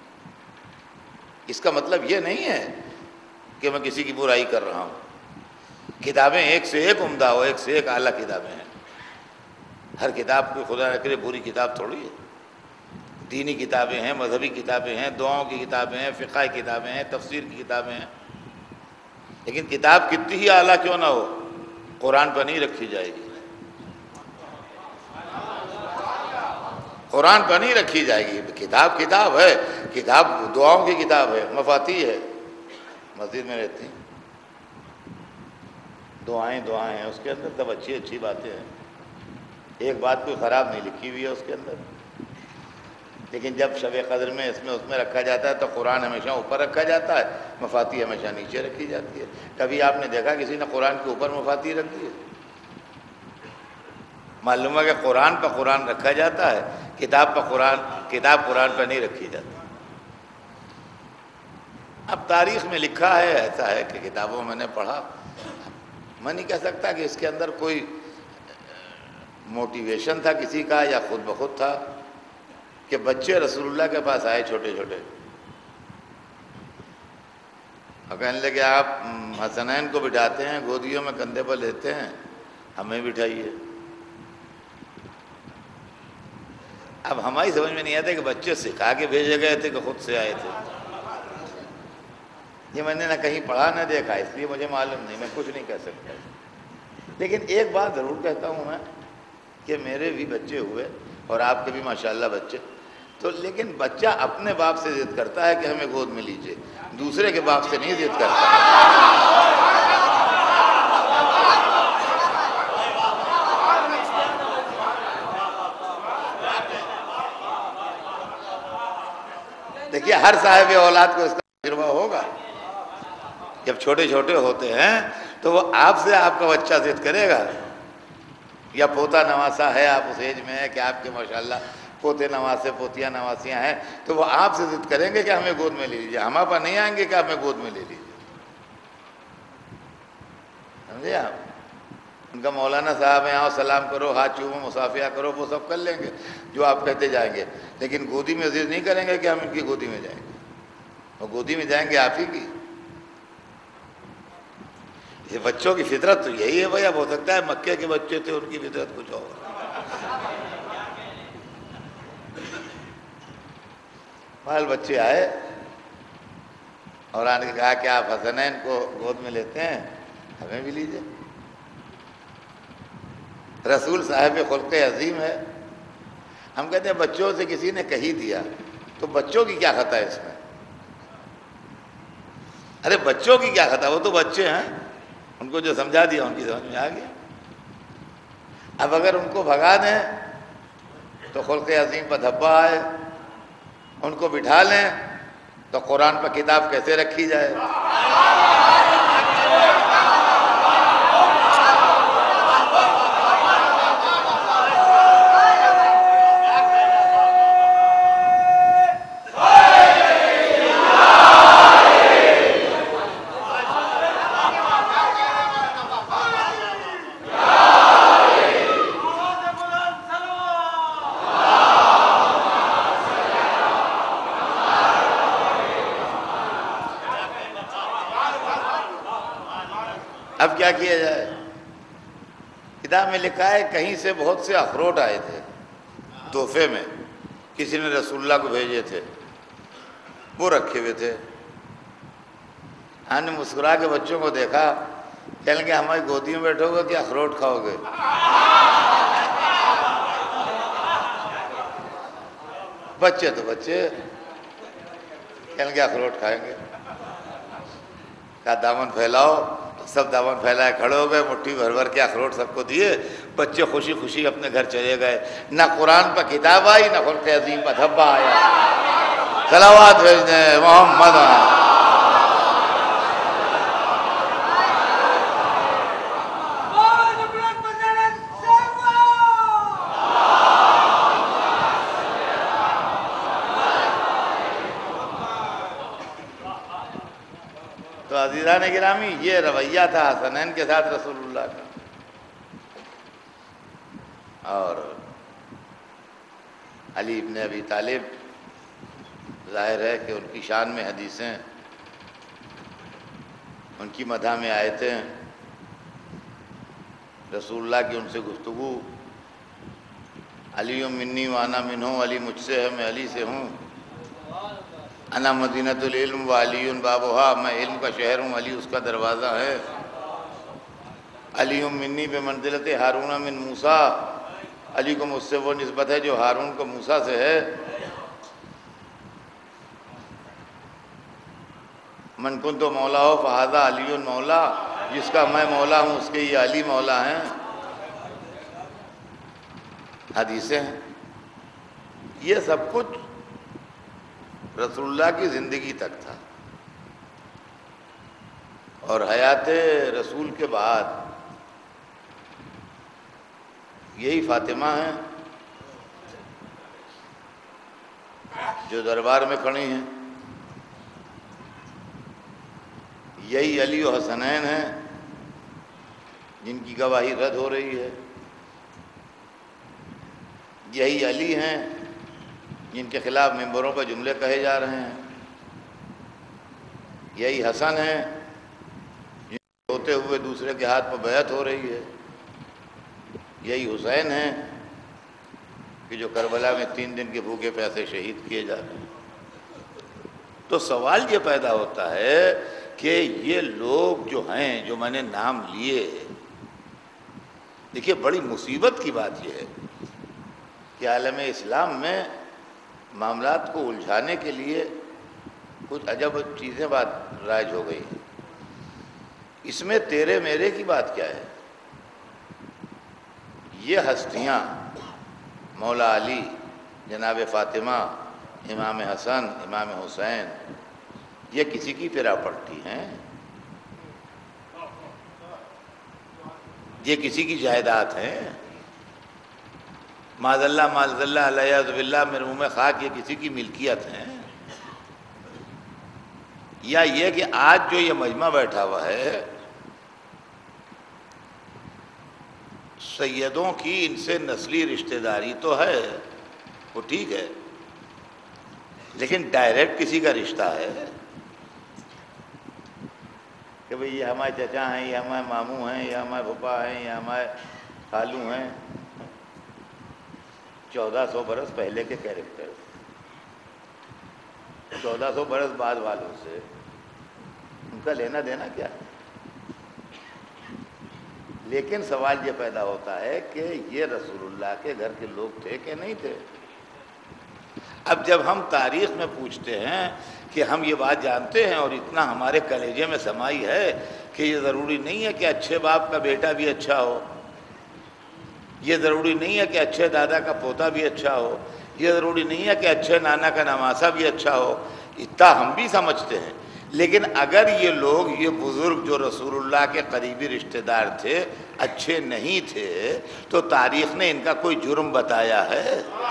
اس کا مطلب یہ نہیں ہے کہ میں کسی کی برائی کر رہا ہوں. کتابیں ایک سے ایک عمدہ ہو، ایک سے ایک اعلیٰ کتابیں ہیں. ہر کتاب کوئی خدا نہ کرے بری کتاب تھوڑی ہے. دینی کتابیں ہیں، مذہبی کتابیں ہیں، دعاؤں کی کتابیں ہیں، فقہ کی کتابیں ہیں، تفسیر کی کتابیں ہیں. لیکن کتاب کتنی ہی اعلیٰ کیوں نہ ہو، قرآن پر نہیں رکھی جائے گی. قرآن پر نہیں رکھی جائے گی. کتاب کتاب ہے، کتاب دعاؤں کی کتاب ہے، مفاتیح ہے. مسجد میں رہتی ہیں دعائیں دعائیں ہیں، اس کے اندر سب اچھی اچھی باتیں ہیں. ایک بات کوئی خراب نہیں لکھی ہوئی ہے اس کے اندر. لیکن جب شب قدر میں اس میں اس میں رکھا جاتا ہے تو قرآن ہمیشہ اوپر رکھا جاتا ہے، مفاتیح ہمیشہ نیچے رکھی جاتی ہے. کبھی آپ نے دیکھا کسی نے قرآن کے اوپر مفاتیح رکھ دی ہے؟ معلوم ہے کہ قرآن پر قرآن رکھا جاتا ہے، کتاب پر قرآن کتاب قرآن پر نہیں رکھی جاتی. اب تاریخ میں لکھا ہے، ایسا ہے کہ کتابوں میں نے پڑھا. میں نہیں کہہ سکتا کہ اس کے اندر کوئی موٹیویشن تھا کسی کا یا خود بخود تھا کہ بچے رسول اللہ کے پاس آئے چھوٹے چھوٹے اور کہنے لگے آپ حسنین کو بٹھاتے ہیں، گودیوں میں کندھے پر لیتے ہیں، ہمیں بٹھائیے. اب ہماری سمجھ میں نہیں آتا کہ بچے سکھا کے بھیجے گئے تھے کہ خود سے آئے تھے. یہ میں نے نہ کہیں پڑھا نہ دیکھا، اس لیے مجھے معلوم نہیں، میں کچھ نہیں کہہ سکتا. لیکن ایک بات ضرور کہتا ہوں میں کہ میرے بھی بچے ہوئے اور آپ کے بھی ماشاءاللہ بچے تو، لیکن بچہ اپنے باپ سے ضد کرتا ہے کہ ہمیں گود میں لیجئے، دوسرے کے باپ سے نہیں ضد کرتا. دیکھیے ہر صاحب اولاد کو اس کا تجربہ ہوگا. جب چھوٹے چھوٹے ہوتے ہیں تو وہ آپ سے آپ کا بچہ ضد کرے گا، یا پوتا نواسا ہے، آپ اس ایج میں ہے کہ آپ کے ماشاءاللہ پوتے نواسے پوتیاں نواسیاں ہیں، تو وہ آپ سے ضد کریں گے کہ ہمیں گود میں لے لیجیے. ہمارے پاس نہیں آئیں گے کہ ہمیں گود میں لے لیجیے. سمجھے آپ؟ ان کا مولانا صاحب ہیں، آؤ سلام کرو، ہاتھ چومو، مصافحہ کرو، وہ سب کر لیں گے جو آپ کہتے جائیں گے. لیکن گودی میں ضد نہیں کریں گے کہ ہم ان کی گودی میں جائیں گے. وہ گودی میں جائیں گے آپ ہی کی. یہ بچوں کی فطرت تو یہی ہے بھائی. اب ہو سکتا ہے مکے کے بچے تھے، ان کی فطرت کچھ اور. بال بچے آئے اور آنے کے کہا کہ آپ حسنین کو گود میں لیتے ہیں، ہمیں بھی لیجئے. رسول صاحب خلق عظیم ہے. ہم کہتے ہیں بچوں سے کسی نے کہی دیا تو بچوں کی کیا خطا ہے اس میں؟ ارے بچوں کی کیا خطا، وہ تو بچے ہیں، ان کو جو سمجھا دیا ان کی سمجھ میں آ گیا. اب اگر ان کو بھگا دیں تو خلق عظیم پر دھبا آئے، ان کو بٹھا لیں تو قرآن پر کتاب کیسے رکھی جائے؟ اب کیا کیا جائے؟ کتاب میں لکھا ہے کہیں سے بہت سے اخروٹ آئے تھے تحفے میں، کسی نے رسول اللہ کو بھیجے تھے، وہ رکھے ہوئے تھے. ہم نے مسکرا کے بچوں کو دیکھا، کہنے لگے ہماری گودی میں بیٹھو گے کہ اخروٹ کھاؤ گے؟ بچے تو بچے، کہنے لگے اخروٹ کھائیں گے. کہا دامن پھیلاؤ. سب دامن پھیلائے کھڑے ہو گئے، مٹھی بھر بھر کے اخروٹ سب کو دیے. بچے خوشی خوشی اپنے گھر چلے گئے. نہ قرآن پر کتاب آئی، نہ خلق عظیم پر دھبا آیا. صلوات بھیج دیں محمد. تو عزیز عزیزان گرامی، یہ رویہ تھا حسنین کے ساتھ رسول اللہ کا. اور علی ابن ابی طالب، ظاہر ہے کہ ان کی شان میں حدیثیں، ان کی مدح میں آیتیں، رسول اللہ کی ان سے گفتگو، علی منی وانا منہ، علی مجھ سے ہے میں علی سے ہوں، انا مدینۃ العلم و علی بابھا، میں علم کا شہر ہوں، علی اس کا دروازہ ہے. علی منی بمنزلۃ ہارون من موسیٰ، علی کو مجھ سے وہ نسبت ہے جو ہارون کو موسیٰ سے ہے. من کنت مولا ہو فہذا علی مولا، جس کا میں مولا ہوں اس کے یہ علی مولا ہیں. حدیثیں ہیں. یہ سب کچھ رسول اللہ کی زندگی تک تھا، اور حیات رسول کے بعد یہی فاطمہ ہیں جو دربار میں کھڑی ہیں، یہی علی و حسنین ہیں جن کی گواہی رد ہو رہی ہے، یہی علی ہیں جن کے خلاف ممبروں پر جملے کہے جا رہے ہیں، یہی حسن ہیں جن کو ہوتے ہوئے دوسرے کے ہاتھ پر بیعت ہو رہی ہے، یہی حسین ہیں کہ جو کربلا میں تین دن کے بھوکے پیاسے شہید کیے جا رہے ہیں. تو سوال یہ پیدا ہوتا ہے کہ یہ لوگ جو ہیں، جو میں نے نام لیے، دیکھیے بڑی مصیبت کی بات یہ ہے کہ عالم اسلام میں معاملات کو الجھانے کے لیے کچھ عجب چیزیں بات رائج ہو گئی ہیں. اس میں تیرے میرے کی بات کیا ہے؟ یہ ہستیاں مولا علی، جناب فاطمہ، امام حسن، امام حسین، یہ کسی کی پیرا پڑتی ہیں؟ یہ کسی کی جائیداد ہیں؟ معاذ اللہ معاذ اللہ علیہ باللہ مرحوم خاک، یہ کسی کی ملکیت ہیں؟ یا یہ کہ آج جو یہ مجمع بیٹھا ہوا ہے، سیدوں کی ان سے نسلی رشتہ داری تو ہے، وہ ٹھیک ہے، لیکن ڈائریکٹ کسی کا رشتہ ہے کہ بھئی یہ ہمارے چچا ہیں، یہ ہمارے ماموں ہیں، یہ ہمارے پھپھا ہیں، یہ ہمارے خالو ہیں. چودہ سو برس پہلے کے کیریکٹر، چودہ سو برس بعد والوں سے ان کا لینا دینا کیا ہے؟ لیکن سوال یہ پیدا ہوتا ہے کہ یہ رسول اللہ کے گھر کے لوگ تھے کہ نہیں تھے؟ اب جب ہم تاریخ میں پوچھتے ہیں کہ ہم یہ بات جانتے ہیں اور اتنا ہمارے کلیجے میں سمائی ہے کہ یہ ضروری نہیں ہے کہ اچھے باپ کا بیٹا بھی اچھا ہو، یہ ضروری نہیں ہے کہ اچھے دادا کا پوتا بھی اچھا ہو، یہ ضروری نہیں ہے کہ اچھے نانا کا نواسا بھی اچھا ہو، اتنا ہم بھی سمجھتے ہیں. لیکن اگر یہ لوگ، یہ بزرگ جو رسول اللہ کے قریبی رشتہ دار تھے، اچھے نہیں تھے تو تاریخ نے ان کا کوئی جرم بتایا ہے؟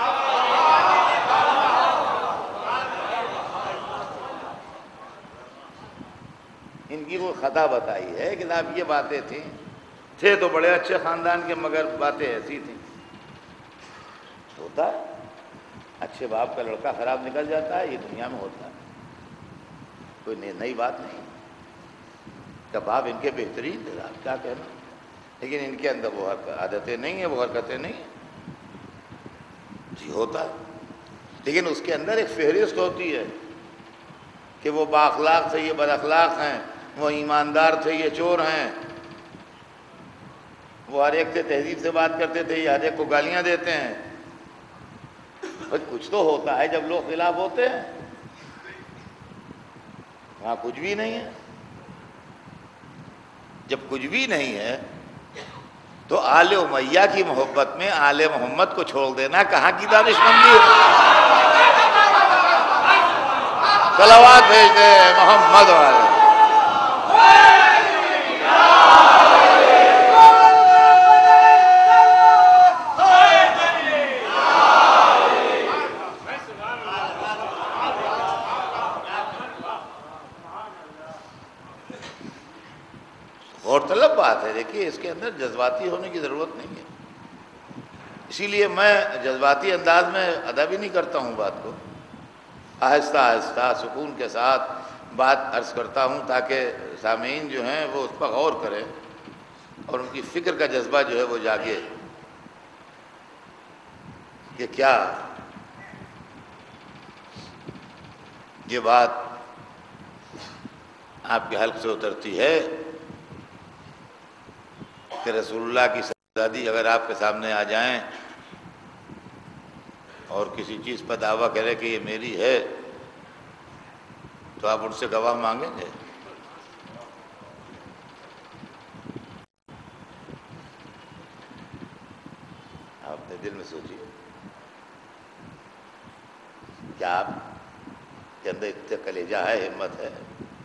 ان کی کوئی خطا بتائی ہے کہ صاحب یہ باتیں تھیں؟ تھے تو بڑے اچھے خاندان کے، مگر باتیں ایسی تھیں. ہوتا ہے، اچھے باپ کا لڑکا خراب نکل جاتا ہے، یہ دنیا میں ہوتا ہے، کوئی نئی بات نہیں. کہ باپ ان کے بہترین تھے، کیا کہنا، لیکن ان کے اندر وہ عادتیں نہیں ہیں، وہ حرکتیں نہیں ہیں. جی ہوتا ہے، لیکن اس کے اندر ایک فہرست ہوتی ہے کہ وہ با اخلاق تھے، یہ بد اخلاق ہیں، وہ ایماندار تھے، یہ چور ہیں، وہ ہر ایک سے تہذیب سے بات کرتے تھے، یہ ہر ایک کو گالیاں دیتے ہیں. بھائی کچھ تو ہوتا ہے جب لوگ خلاف ہوتے ہیں، وہاں کچھ بھی نہیں ہے. جب کچھ بھی نہیں ہے تو آل امیہ کی محبت میں آل محمد کو چھوڑ دینا کہاں کی دانش مندی ہے؟ صلوات بھیجتے ہیں محمد والے. دیکھیے اس کے اندر جذباتی ہونے کی ضرورت نہیں ہے، اسی لیے میں جذباتی انداز میں ادا بھی نہیں کرتا ہوں بات کو، آہستہ آہستہ سکون کے ساتھ بات عرض کرتا ہوں تاکہ سامعین جو ہیں وہ اس پر غور کریں اور ان کی فکر کا جذبہ جو ہے وہ جاگے کہ کیا یہ بات آپ کے حلق سے اترتی ہے کہ رسول اللہ کی صحابزادی اگر آپ کے سامنے آ جائیں اور کسی چیز پر دعویٰ کرے کہ یہ میری ہے تو آپ ان سے گواہ مانگیں گے؟ آپ اپنے دل میں سوچیے، کیا آپ کے اندر اتنا کلیجہ ہے، ہمت ہے؟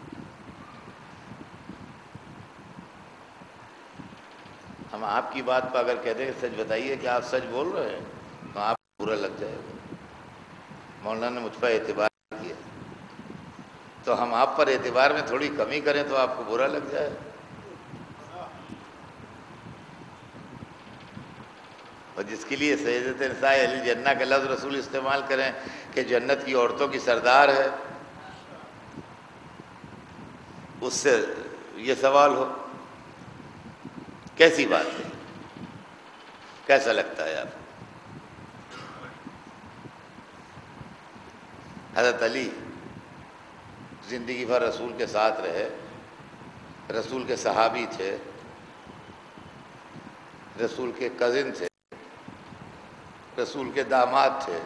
ہم آپ کی بات پر اگر کہتے ہیں کہ سچ بتائیے کہ آپ سچ بول رہے ہیں تو آپ کو برا لگ جائے گا، مولانا نے مجھ پر اعتبار کیا تو ہم آپ پر اعتبار میں تھوڑی کمی کریں تو آپ کو برا لگ جائے۔ اور جس کے لیے سیدۃ نساء اہل الجنہ کا لفظ رسول استعمال کریں کہ جنت کی عورتوں کی سردار ہے، اس سے یہ سوال ہو، کیسی بات ہے؟ کیسا لگتا ہے آپ؟ حضرت علی زندگی بھر رسول کے ساتھ رہے، رسول کے صحابی تھے، رسول کے کزن تھے، رسول کے داماد تھے،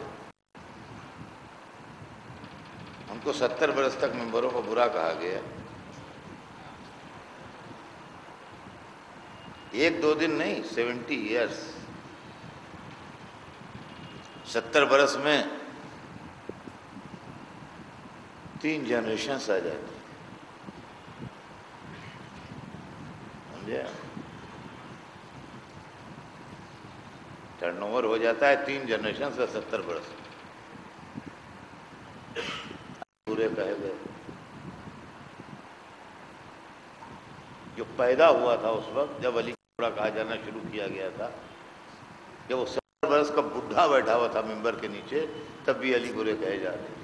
ان کو ستر برس تک ممبروں کو برا کہا گیا۔ ایک دو دن نہیں، سیونٹی ایئرس، ستر برس میں تین جنریشنز آ جاتی، سمجھے؟ ٹرن اوور ہو جاتا ہے تین جنریشنز کا ستر برس، پورے کہے گئے۔ جو پیدا ہوا تھا اس وقت جب علی برا کہا جانا شروع کیا گیا تھا، جب وہ ستر برس کا بڈھا بیٹھا ہوا تھا ممبر کے نیچے، تب بھی علی برے کہے جا رہے تھے۔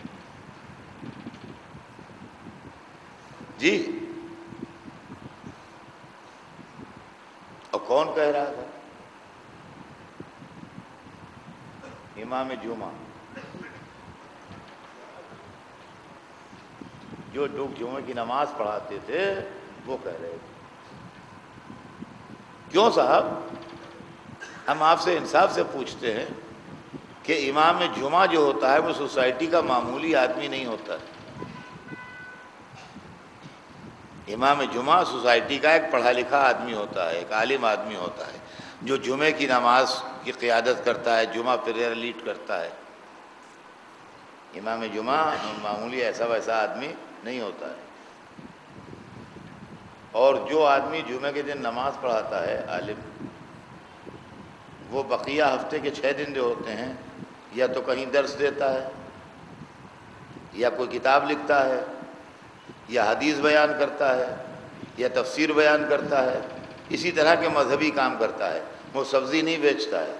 جی، اور کون کہہ رہا تھا؟ امام جمعہ، جو لوگ جمعہ کی نماز پڑھاتے تھے وہ کہہ رہے تھے۔ کیوں صاحب؟ ہم آپ سے انصاف سے پوچھتے ہیں کہ امام جمعہ جو ہوتا ہے وہ سوسائٹی کا معمولی آدمی نہیں ہوتا ہے۔ امام جمعہ سوسائٹی کا ایک پڑھا لکھا آدمی ہوتا ہے، ایک عالم آدمی ہوتا ہے جو جمعے کی نماز کی قیادت کرتا ہے، جمعہ پریئر لیڈ کرتا ہے۔ امام جمعہ معمولی ایسا ویسا آدمی نہیں ہوتا ہے۔ اور جو آدمی جمعے کے دن نماز پڑھاتا ہے عالم، وہ بقیہ ہفتے کے چھ دن جو ہوتے ہیں یا تو کہیں درس دیتا ہے، یا کوئی کتاب لکھتا ہے، یا حدیث بیان کرتا ہے، یا تفسیر بیان کرتا ہے، اسی طرح کے مذہبی کام کرتا ہے، وہ سبزی نہیں بیچتا ہے۔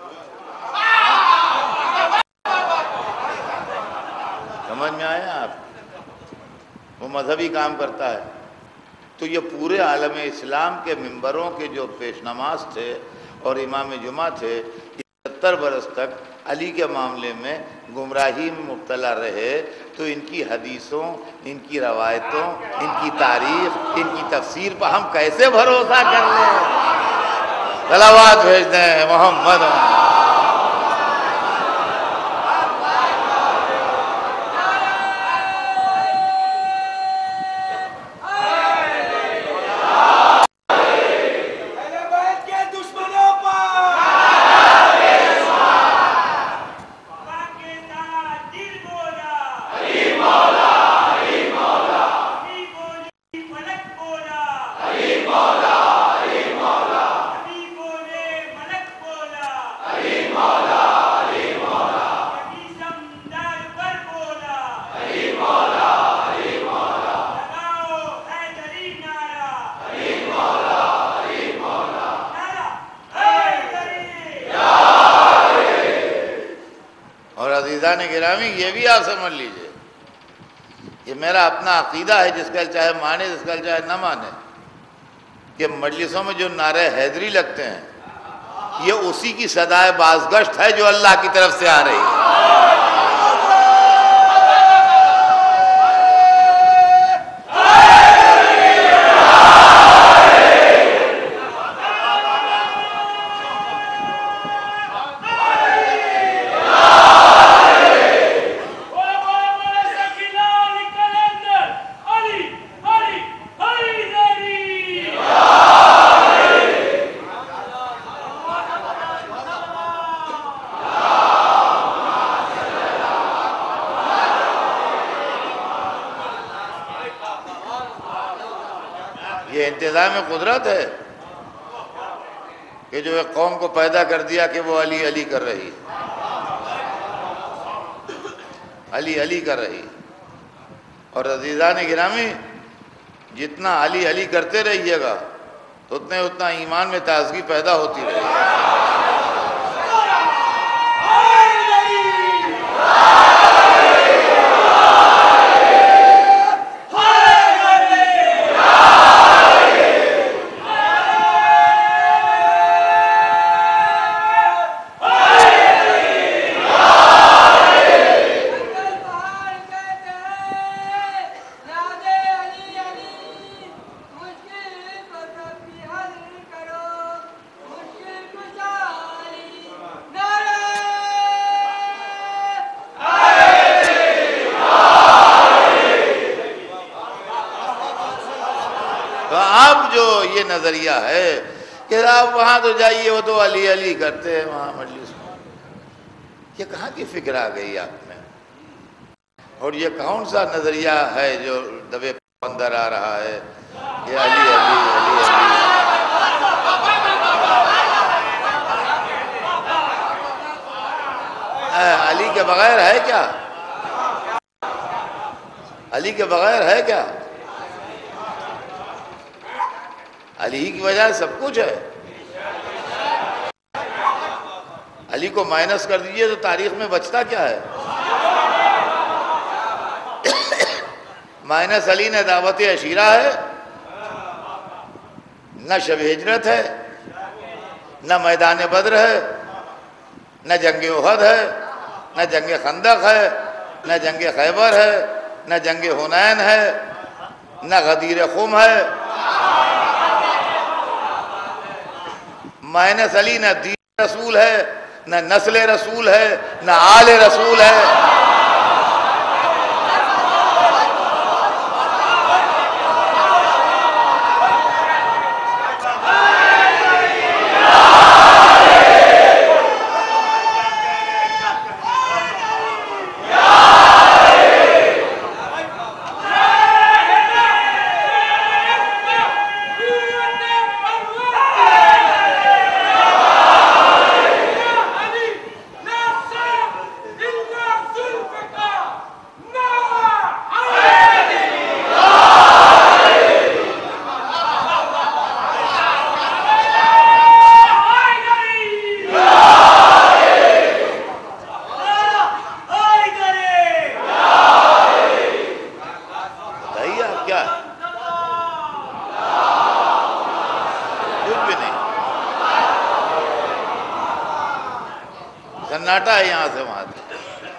سمجھ میں آیا آپ؟ وہ مذہبی کام کرتا ہے۔ تو یہ پورے عالم اسلام کے ممبروں کے جو پیش نماز تھے اور امام جمعہ تھے، ستر برس تک علی کے معاملے میں گمراہی میں مبتلا رہے، تو ان کی حدیثوں، ان کی روایتوں، ان کی تاریخ، ان کی تفسیر پر ہم کیسے بھروسہ کر لیں؟ صلوات بھیج دیں محمد۔ عزیزان گرامی یہ بھی آپ سمجھ لیجئے، یہ میرا اپنا عقیدہ ہے، جس کا چاہے مانے جس کا چاہے نہ مانے، کہ مجلسوں میں جو نعرے حیدری لگتے ہیں یہ اسی کی صدائے بازگشت ہے جو اللہ کی طرف سے آ رہی ہے۔ یہ انتظام قدرت ہے کہ جو ایک قوم کو پیدا کر دیا کہ وہ علی علی کر رہی علی علی کر رہی اور عزیزان گرامی جتنا علی علی کرتے رہیے گا تو اتنے اتنا ایمان میں تازگی پیدا ہوتی رہے گی۔ یہ نظریہ ہے کہ آپ وہاں تو جائیے وہ تو علی علی کرتے ہیں وہاں مجلس میں، یہ کہاں کی فکر آ گئی آپ میں؟ اور یہ کون سا نظریہ ہے جو دبے اندر آ رہا ہے کہ علی علی علی علی علی کے بغیر ہے کیا؟ علی کے بغیر ہے کیا؟ علی ہی کی وجہ سب کچھ ہے۔ علی کو مائنس کر دیجئے تو تاریخ میں بچتا کیا ہے؟ مائنس علی نہ دعوت عشیرہ ہے، نہ شب ہجرت ہے، نہ میدان بدر ہے، نہ جنگ احد ہے، نہ جنگ خندق ہے، نہ جنگ خیبر ہے، نہ جنگ حنین ہے، نہ غدیر خم ہے۔ مائنس علی نہ دین رسول ہے، نہ نسل رسول ہے، نہ آل رسول ہے۔ سناٹا ہے یہاں سے وہاں سے،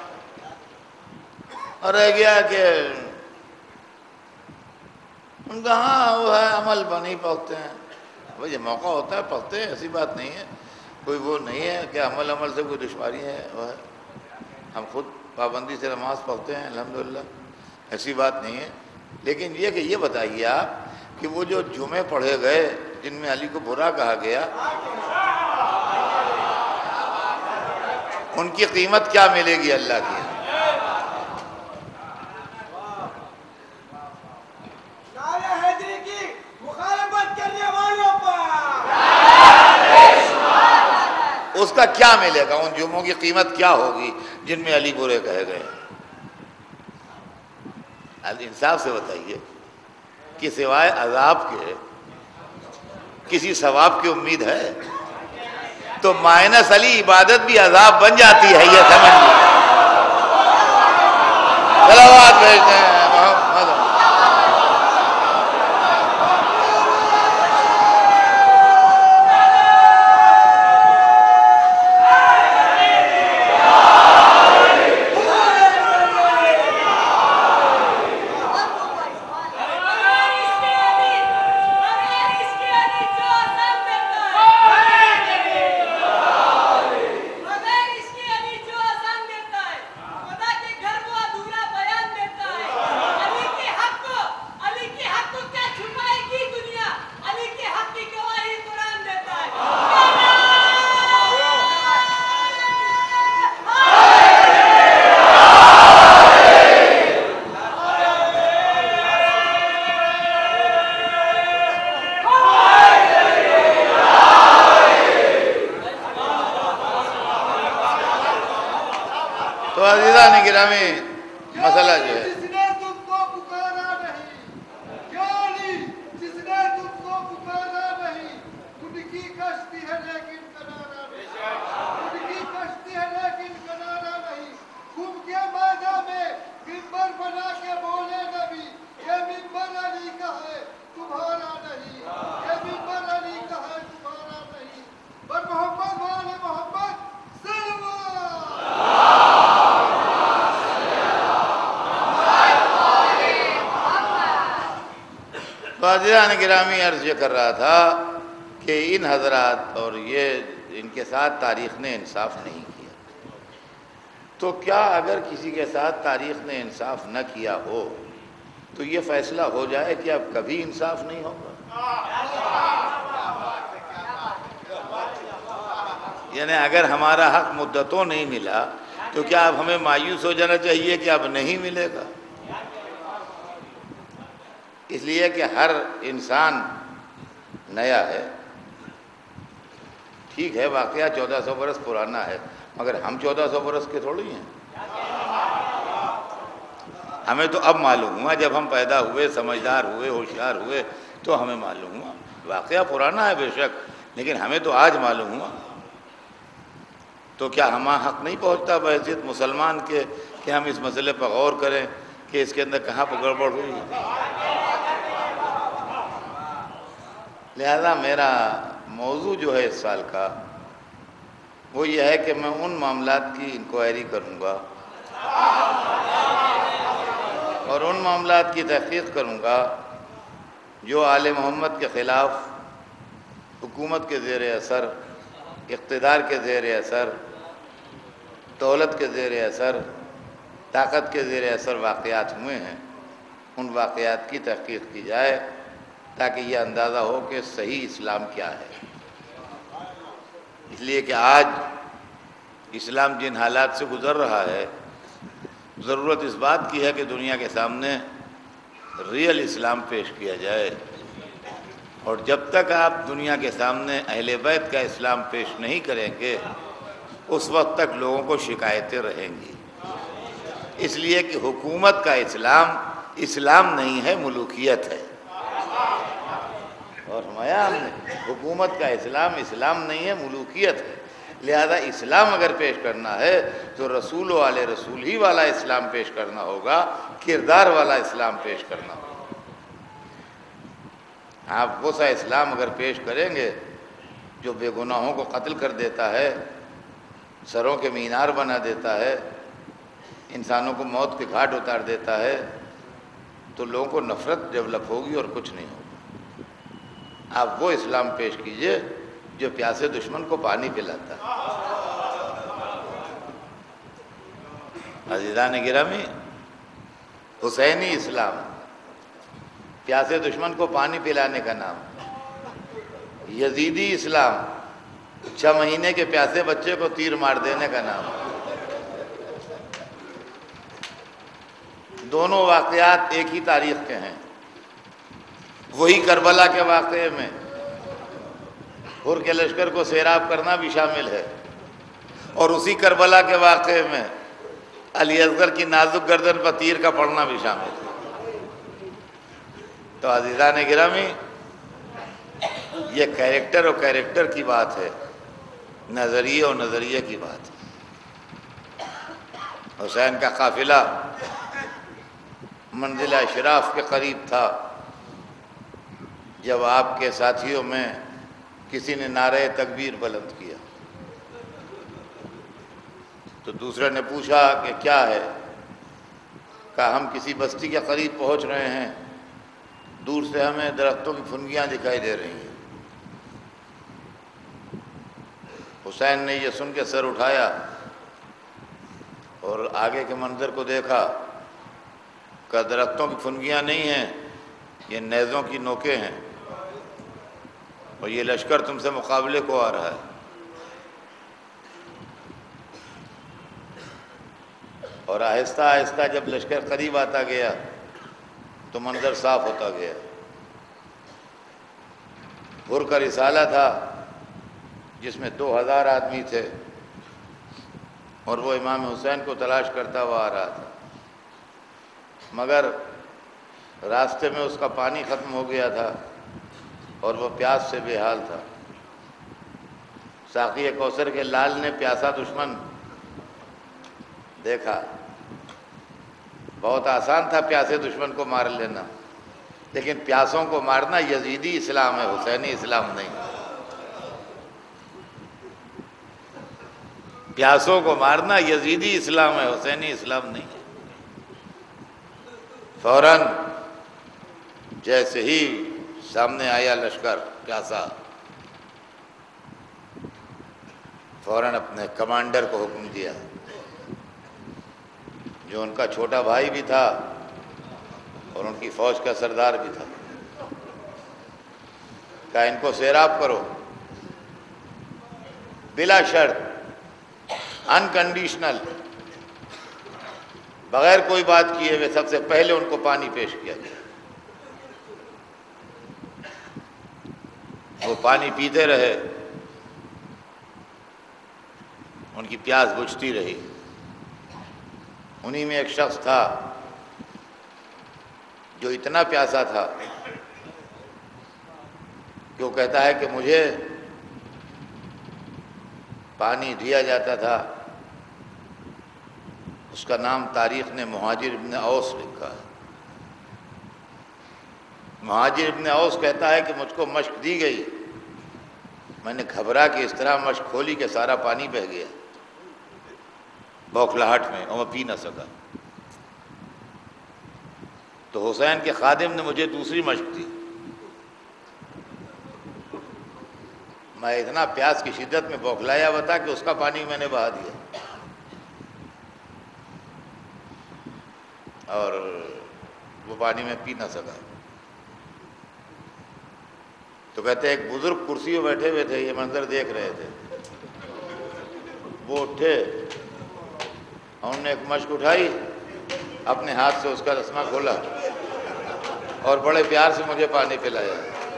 اور رہ گیا کہ ان کا ہاں وہ ہے عمل پر نہیں پہنچتے ہیں۔ بھائی یہ موقع ہوتا ہے پڑھتے ہیں، ایسی بات نہیں ہے، کوئی وہ نہیں ہے کہ عمل عمل سے کوئی دشواری ہے، وہ ہے ہم خود پابندی سے نماز پڑھتے ہیں الحمدللہ، ایسی بات نہیں ہے۔ لیکن یہ کہ یہ بتائیے آپ کہ وہ جو جمعے پڑھے گئے جن میں علی کو برا کہا گیا، ان کی قیمت کیا ملے گی اللہ کی؟ اس کا کیا ملے گا؟ ان جمعوں کی قیمت کیا ہوگی جن میں علی برے کہے گئے؟ انصاف سے بتائیے کہ سوائے عذاب کے کسی ثواب کی امید ہے؟ تو مائنس علی عبادت بھی عذاب بن جاتی ہے، یہ سمجھ لیجیے۔ صلوات بھیجتے ہیں محمد۔ تو عزیزان گرامی مسئلہ جو ہے جس نے تم کو پکارا نہیں، یا علی جس نے تم کو پکارا نہیں، ان کی کشتی ہے لیکن کنارہ نہیں، ان کی کشتی ہے لیکن کنارہ نہیں۔ خم کے میدان میں ممبر بنا کے بولے نبی، یہ ممبر علی کا ہے تمہارا نہیں، یہ ممبر علی کا ہے تمہارا نہیں۔ پر محمد وآل محمد صلوات۔ تو عزیزان گرامی عرض یہ کر رہا تھا کہ ان حضرات اور یہ ان کے ساتھ تاریخ نے انصاف نہیں کیا، تو کیا اگر کسی کے ساتھ تاریخ نے انصاف نہ کیا ہو تو یہ فیصلہ ہو جائے کہ اب کبھی انصاف نہیں ہوگا؟ یعنی اگر ہمارا حق مدتوں نہیں ملا تو کیا اب ہمیں مایوس ہو جانا چاہیے کہ اب نہیں ملے گا؟ اس لیے کہ ہر انسان نیا ہے، ٹھیک ہے واقعہ چودہ سو برس پرانا ہے، مگر ہم چودہ سو برس کے تھوڑی ہیں۔ ہمیں تو اب معلوم ہوا، جب ہم پیدا ہوئے، سمجھدار ہوئے، ہوشیار ہوئے تو ہمیں معلوم ہوا۔ واقعہ پرانا ہے بے شک، لیکن ہمیں تو آج معلوم ہوا۔ تو کیا ہمارا حق نہیں پہنچتا بحیثیت مسلمان کے کہ ہم اس مسئلے پر غور کریں کہ اس کے اندر کہاں پر گڑبڑ ہوئی؟ لہذا میرا موضوع جو ہے اس سال کا وہ یہ ہے کہ میں ان معاملات کی انکوائری کروں گا اور ان معاملات کی تحقیق کروں گا جو آل محمد کے خلاف حکومت کے زیر اثر، اقتدار کے زیر اثر، دولت کے زیر اثر، طاقت کے زیر اثر واقعات ہوئے ہیں، ان واقعات کی تحقیق کی جائے تاکہ یہ اندازہ ہو کہ صحیح اسلام کیا ہے۔ اس لیے کہ آج اسلام جن حالات سے گزر رہا ہے، ضرورت اس بات کی ہے کہ دنیا کے سامنے ریئل اسلام پیش کیا جائے، اور جب تک آپ دنیا کے سامنے اہل بیت کا اسلام پیش نہیں کریں گے اس وقت تک لوگوں کو شکایتیں رہیں گی۔ اس لیے کہ حکومت کا اسلام اسلام نہیں ہے، ملوکیت ہے۔ اور فرمایا ہم نے حکومت کا اسلام اسلام نہیں ہے، ملوکیت ہے۔ لہذا اسلام اگر پیش کرنا ہے تو رسول و آل رسول ہی والا اسلام پیش کرنا ہوگا، کردار والا اسلام پیش کرنا ہوگا۔ آپ وہ سا اسلام اگر پیش کریں گے جو بے گناہوں کو قتل کر دیتا ہے، سروں کے مینار بنا دیتا ہے، انسانوں کو موت کے گھاٹ اتار دیتا ہے، تو لوگوں کو نفرت ڈیولپ ہوگی اور کچھ نہیں ہوگا۔ آپ وہ اسلام پیش کیجئے جو پیاسے دشمن کو پانی پلاتا ہے۔ عزیزان گرامی، حسینی اسلام پیاسے دشمن کو پانی پلانے کا نام، یزیدی اسلام چھ مہینے کے پیاسے بچے کو تیر مار دینے کا نام۔ دونوں واقعات ایک ہی تاریخ کے ہیں، وہی کربلا کے واقعے میں حر کے لشکر کو سیراب کرنا بھی شامل ہے، اور اسی کربلا کے واقعے میں علی اصغر کی نازک گردن پر تیر کا پڑنا بھی شامل ہے۔ تو عزیزان گرامی، یہ کیریکٹر اور کیریکٹر کی بات ہے، نظریے اور نظریے کی بات ہے۔ حسین کا قافلہ منزل اشراف کے قریب تھا جب آپ کے ساتھیوں میں کسی نے نعرہ تکبیر بلند کیا تو دوسرے نے پوچھا کہ کیا ہے؟ کہا ہم کسی بستی کے قریب پہنچ رہے ہیں، دور سے ہمیں درختوں کی پھنگیاں دکھائی دے رہی ہیں۔ حسین نے یہ سن کے سر اٹھایا اور آگے کے منظر کو دیکھا کہ درختوں کی پھنگیاں نہیں ہیں، یہ نیزوں کی نوکیں ہیں اور یہ لشکر تم سے مقابلے کو آ رہا ہے۔ اور آہستہ آہستہ جب لشکر قریب آتا گیا تو منظر صاف ہوتا گیا۔ ہر کا رسالہ تھا جس میں دو ہزار آدمی تھے اور وہ امام حسین کو تلاش کرتا ہوا آ رہا تھا، مگر راستے میں اس کا پانی ختم ہو گیا تھا اور وہ پیاس سے بے حال تھا۔ ساقی کوثر کے لال نے پیاسا دشمن دیکھا۔ بہت آسان تھا پیاسے دشمن کو مار لینا، لیکن پیاسوں کو مارنا یزیدی اسلام ہے، حسینی اسلام نہیں۔ پیاسوں کو مارنا یزیدی اسلام ہے، حسینی اسلام نہیں۔ فوراً جیسے ہی سامنے آیا لشکر پیاسا، فوراً اپنے کمانڈر کو حکم دیا، جو ان کا چھوٹا بھائی بھی تھا اور ان کی فوج کا سردار بھی تھا، کہا ان کو سیراب کرو بلا شرط، انکنڈیشنل، بغیر کوئی بات کیے ہوئے سب سے پہلے ان کو پانی پیش کیا گیا۔ وہ پانی پیتے رہے، ان کی پیاس بجھتی رہی۔ انہی میں ایک شخص تھا جو اتنا پیاسا تھا کہ وہ کہتا ہے کہ مجھے پانی دیا جاتا تھا، اس کا نام تاریخ نے مہاجر ابن اوس لکھا ہے۔ مہاجر ابن اوس کہتا ہے کہ مجھ کو مشق دی گئی، میں نے گھبرا کہ اس طرح مشق کھولی کہ سارا پانی بہہ گیا بوکھلاہٹ میں، اور میں پی نہ سکا۔ تو حسین کے خادم نے مجھے دوسری مشق دی، میں اتنا پیاس کی شدت میں بوکھلایا ہوا تھا کہ اس کا پانی میں نے بہا دیا، اور وہ پانی میں پی نہ سکا۔ تو کہتے ہیں ایک بزرگ کرسی پہ بیٹھے ہوئے تھے، یہ منظر دیکھ رہے تھے، وہ اٹھے، انہوں نے ایک مشق اٹھائی، اپنے ہاتھ سے اس کا رسمہ کھولا اور بڑے پیار سے مجھے پانی پلایا۔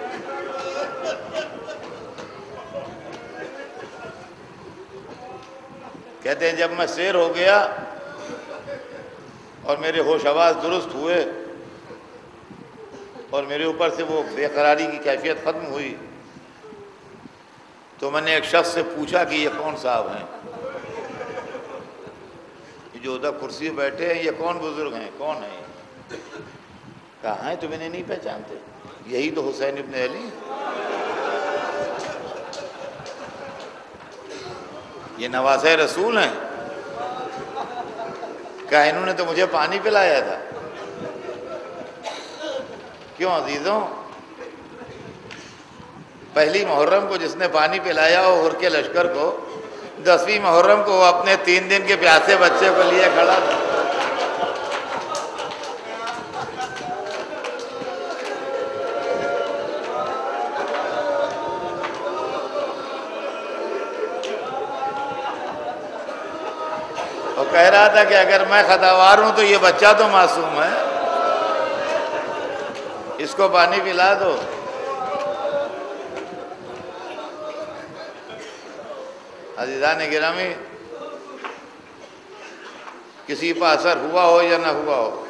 کہتے ہیں جب میں سیر ہو گیا اور میرے ہوش آواز درست ہوئے اور میرے اوپر سے وہ بے قراری کی کیفیت ختم ہوئی، تو میں نے ایک شخص سے پوچھا کہ یہ کون صاحب ہیں جو ادھر کرسی پہ بیٹھے ہیں، یہ کون بزرگ ہیں، کون ہیں؟ کہا ہیں تم انہیں نہیں پہچانتے؟ یہی تو حسین ابن علی ہیں، یہ نواسۂ رسول ہیں۔ کہا انہوں نے تو مجھے پانی پلایا تھا۔ کیوں عزیزوں؟ پہلی محرم کو جس نے پانی پلایا ہو ہر کے لشکر کو، دسویں محرم کو وہ اپنے تین دن کے پیاسے بچے کو لیے کھڑا تھا۔ وہ کہہ رہا تھا کہ اگر میں خطاوار ہوں تو یہ بچہ تو معصوم ہے، اس کو پانی پلا دو۔ عزیزان گرامی، کسی پر اثر ہوا ہو یا نہ ہوا ہو،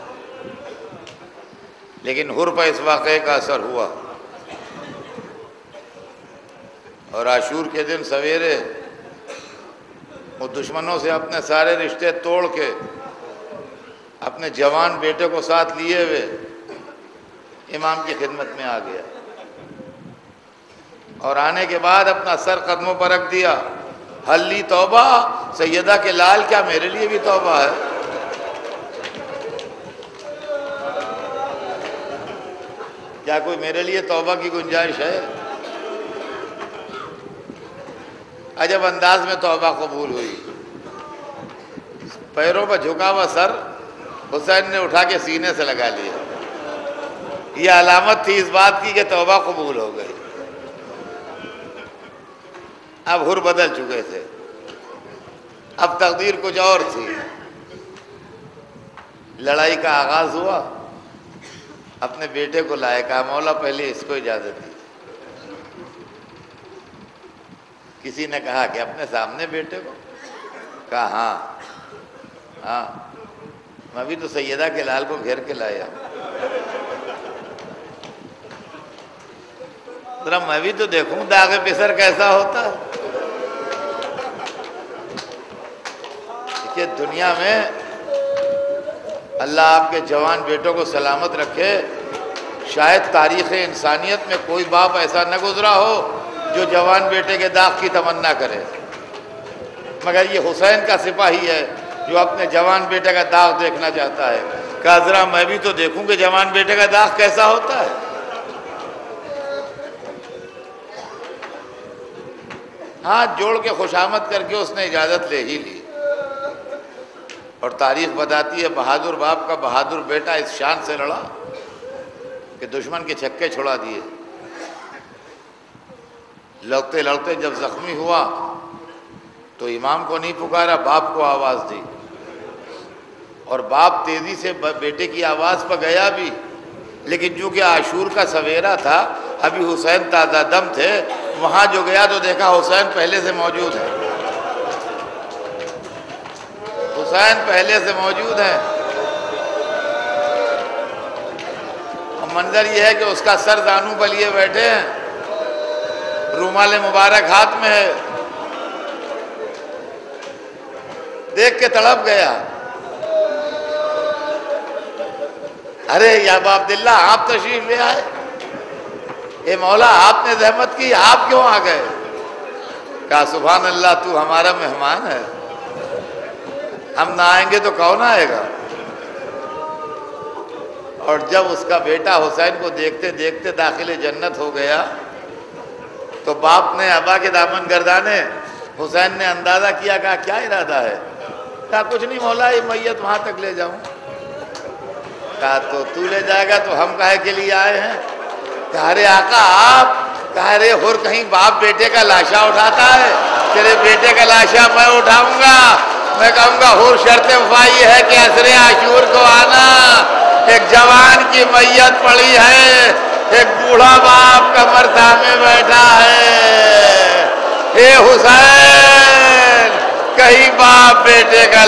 لیکن حر پر اس واقعے کا اثر ہوا، اور عاشور کے دن سویرے وہ دشمنوں سے اپنے سارے رشتے توڑ کے اپنے جوان بیٹے کو ساتھ لیے ہوئے امام کی خدمت میں آ گیا، اور آنے کے بعد اپنا سر قدموں پر رکھ دیا، حل لی توبہ، سیدہ کے لال کیا میرے لیے بھی توبہ ہے؟ کیا کوئی میرے لیے توبہ کی گنجائش ہے؟ عجب انداز میں توبہ قبول ہوئی، پیروں پر جھکا ہوا سر حسین نے اٹھا کے سینے سے لگا لیا، یہ علامت تھی اس بات کی کہ توبہ قبول ہو گئی۔ اب ہر بدل چکے تھے، اب تقدیر کچھ اور تھی۔ لڑائی کا آغاز ہوا، اپنے بیٹے کو لائے، کہا مولا پہلے اس کو اجازت دی۔ کسی نے کہا کہ اپنے سامنے بیٹے کو؟ کہا ہاں ہاں میں بھی تو سیدہ کے لال کو گھیر کے لایا ہوں، ذرا میں بھی تو دیکھوں داغ پسر کیسا ہوتا ہے۔ کہ دنیا میں اللہ آپ کے جوان بیٹوں کو سلامت رکھے، شاید تاریخ انسانیت میں کوئی باپ ایسا نہ گزرا ہو جو جوان بیٹے کے داغ کی تمنا کرے، مگر یہ حسین کا سپاہی ہے جو اپنے جوان بیٹے کا داغ دیکھنا چاہتا ہے۔ کہا ذرا میں بھی تو دیکھوں کہ جوان بیٹے کا داغ کیسا ہوتا ہے۔ ہاتھ جوڑ کے خوشامد کر کے اس نے اجازت لے ہی لی، اور تاریخ بتاتی ہے بہادر باپ کا بہادر بیٹا اس شان سے لڑا کہ دشمن کے چھکے چھڑا دیے۔ لڑتے لڑتے جب زخمی ہوا تو امام کو نہیں پکارا، باپ کو آواز دی، اور باپ تیزی سے بیٹے کی آواز پر گیا بھی، لیکن چونکہ عاشور کا سویرا تھا، ابھی حسین تازہ دم تھے، وہاں جو گیا تو دیکھا حسین پہلے سے موجود ہے، حسین پہلے سے موجود ہے۔ اور منظر یہ ہے کہ اس کا سر زانو پر لیے بیٹھے ہیں، رومال مبارک ہاتھ میں ہے، دیکھ کے تڑپ گیا۔ ارے یا ابا عبداللہ آپ تشریف لے آئے، اے مولا آپ نے زحمت کی، آپ کیوں آ گئے؟ کہا سبحان اللہ، تو ہمارا مہمان ہے، ہم نہ آئیں گے تو کون آئے گا؟ اور جب اس کا بیٹا حسین کو دیکھتے دیکھتے داخل جنت ہو گیا تو باپ نے ابا کے دامن گردانے، حسین نے اندازہ کیا، کہا کیا ارادہ ہے؟ کہا کچھ نہیں مولا، یہ میت وہاں تک لے جاؤں۔ کہا تو تو لے جائے گا تو ہم کاہے کے لیے آئے ہیں؟ کہا ارے آقا آپ، کہا ارے ہر کہیں باپ بیٹے کا لاشا اٹھاتا ہے، تیرے بیٹے کا لاشا میں اٹھاؤں گا، میں کہوں گا ہر شرط وفائی ہے کہ عصر عاشور کو آنا، ایک جوان کی میت پڑی ہے، ایک بوڑھا باپ کمر تھامے بیٹھا ہے، اے حسین کہیں باپ بیٹے کا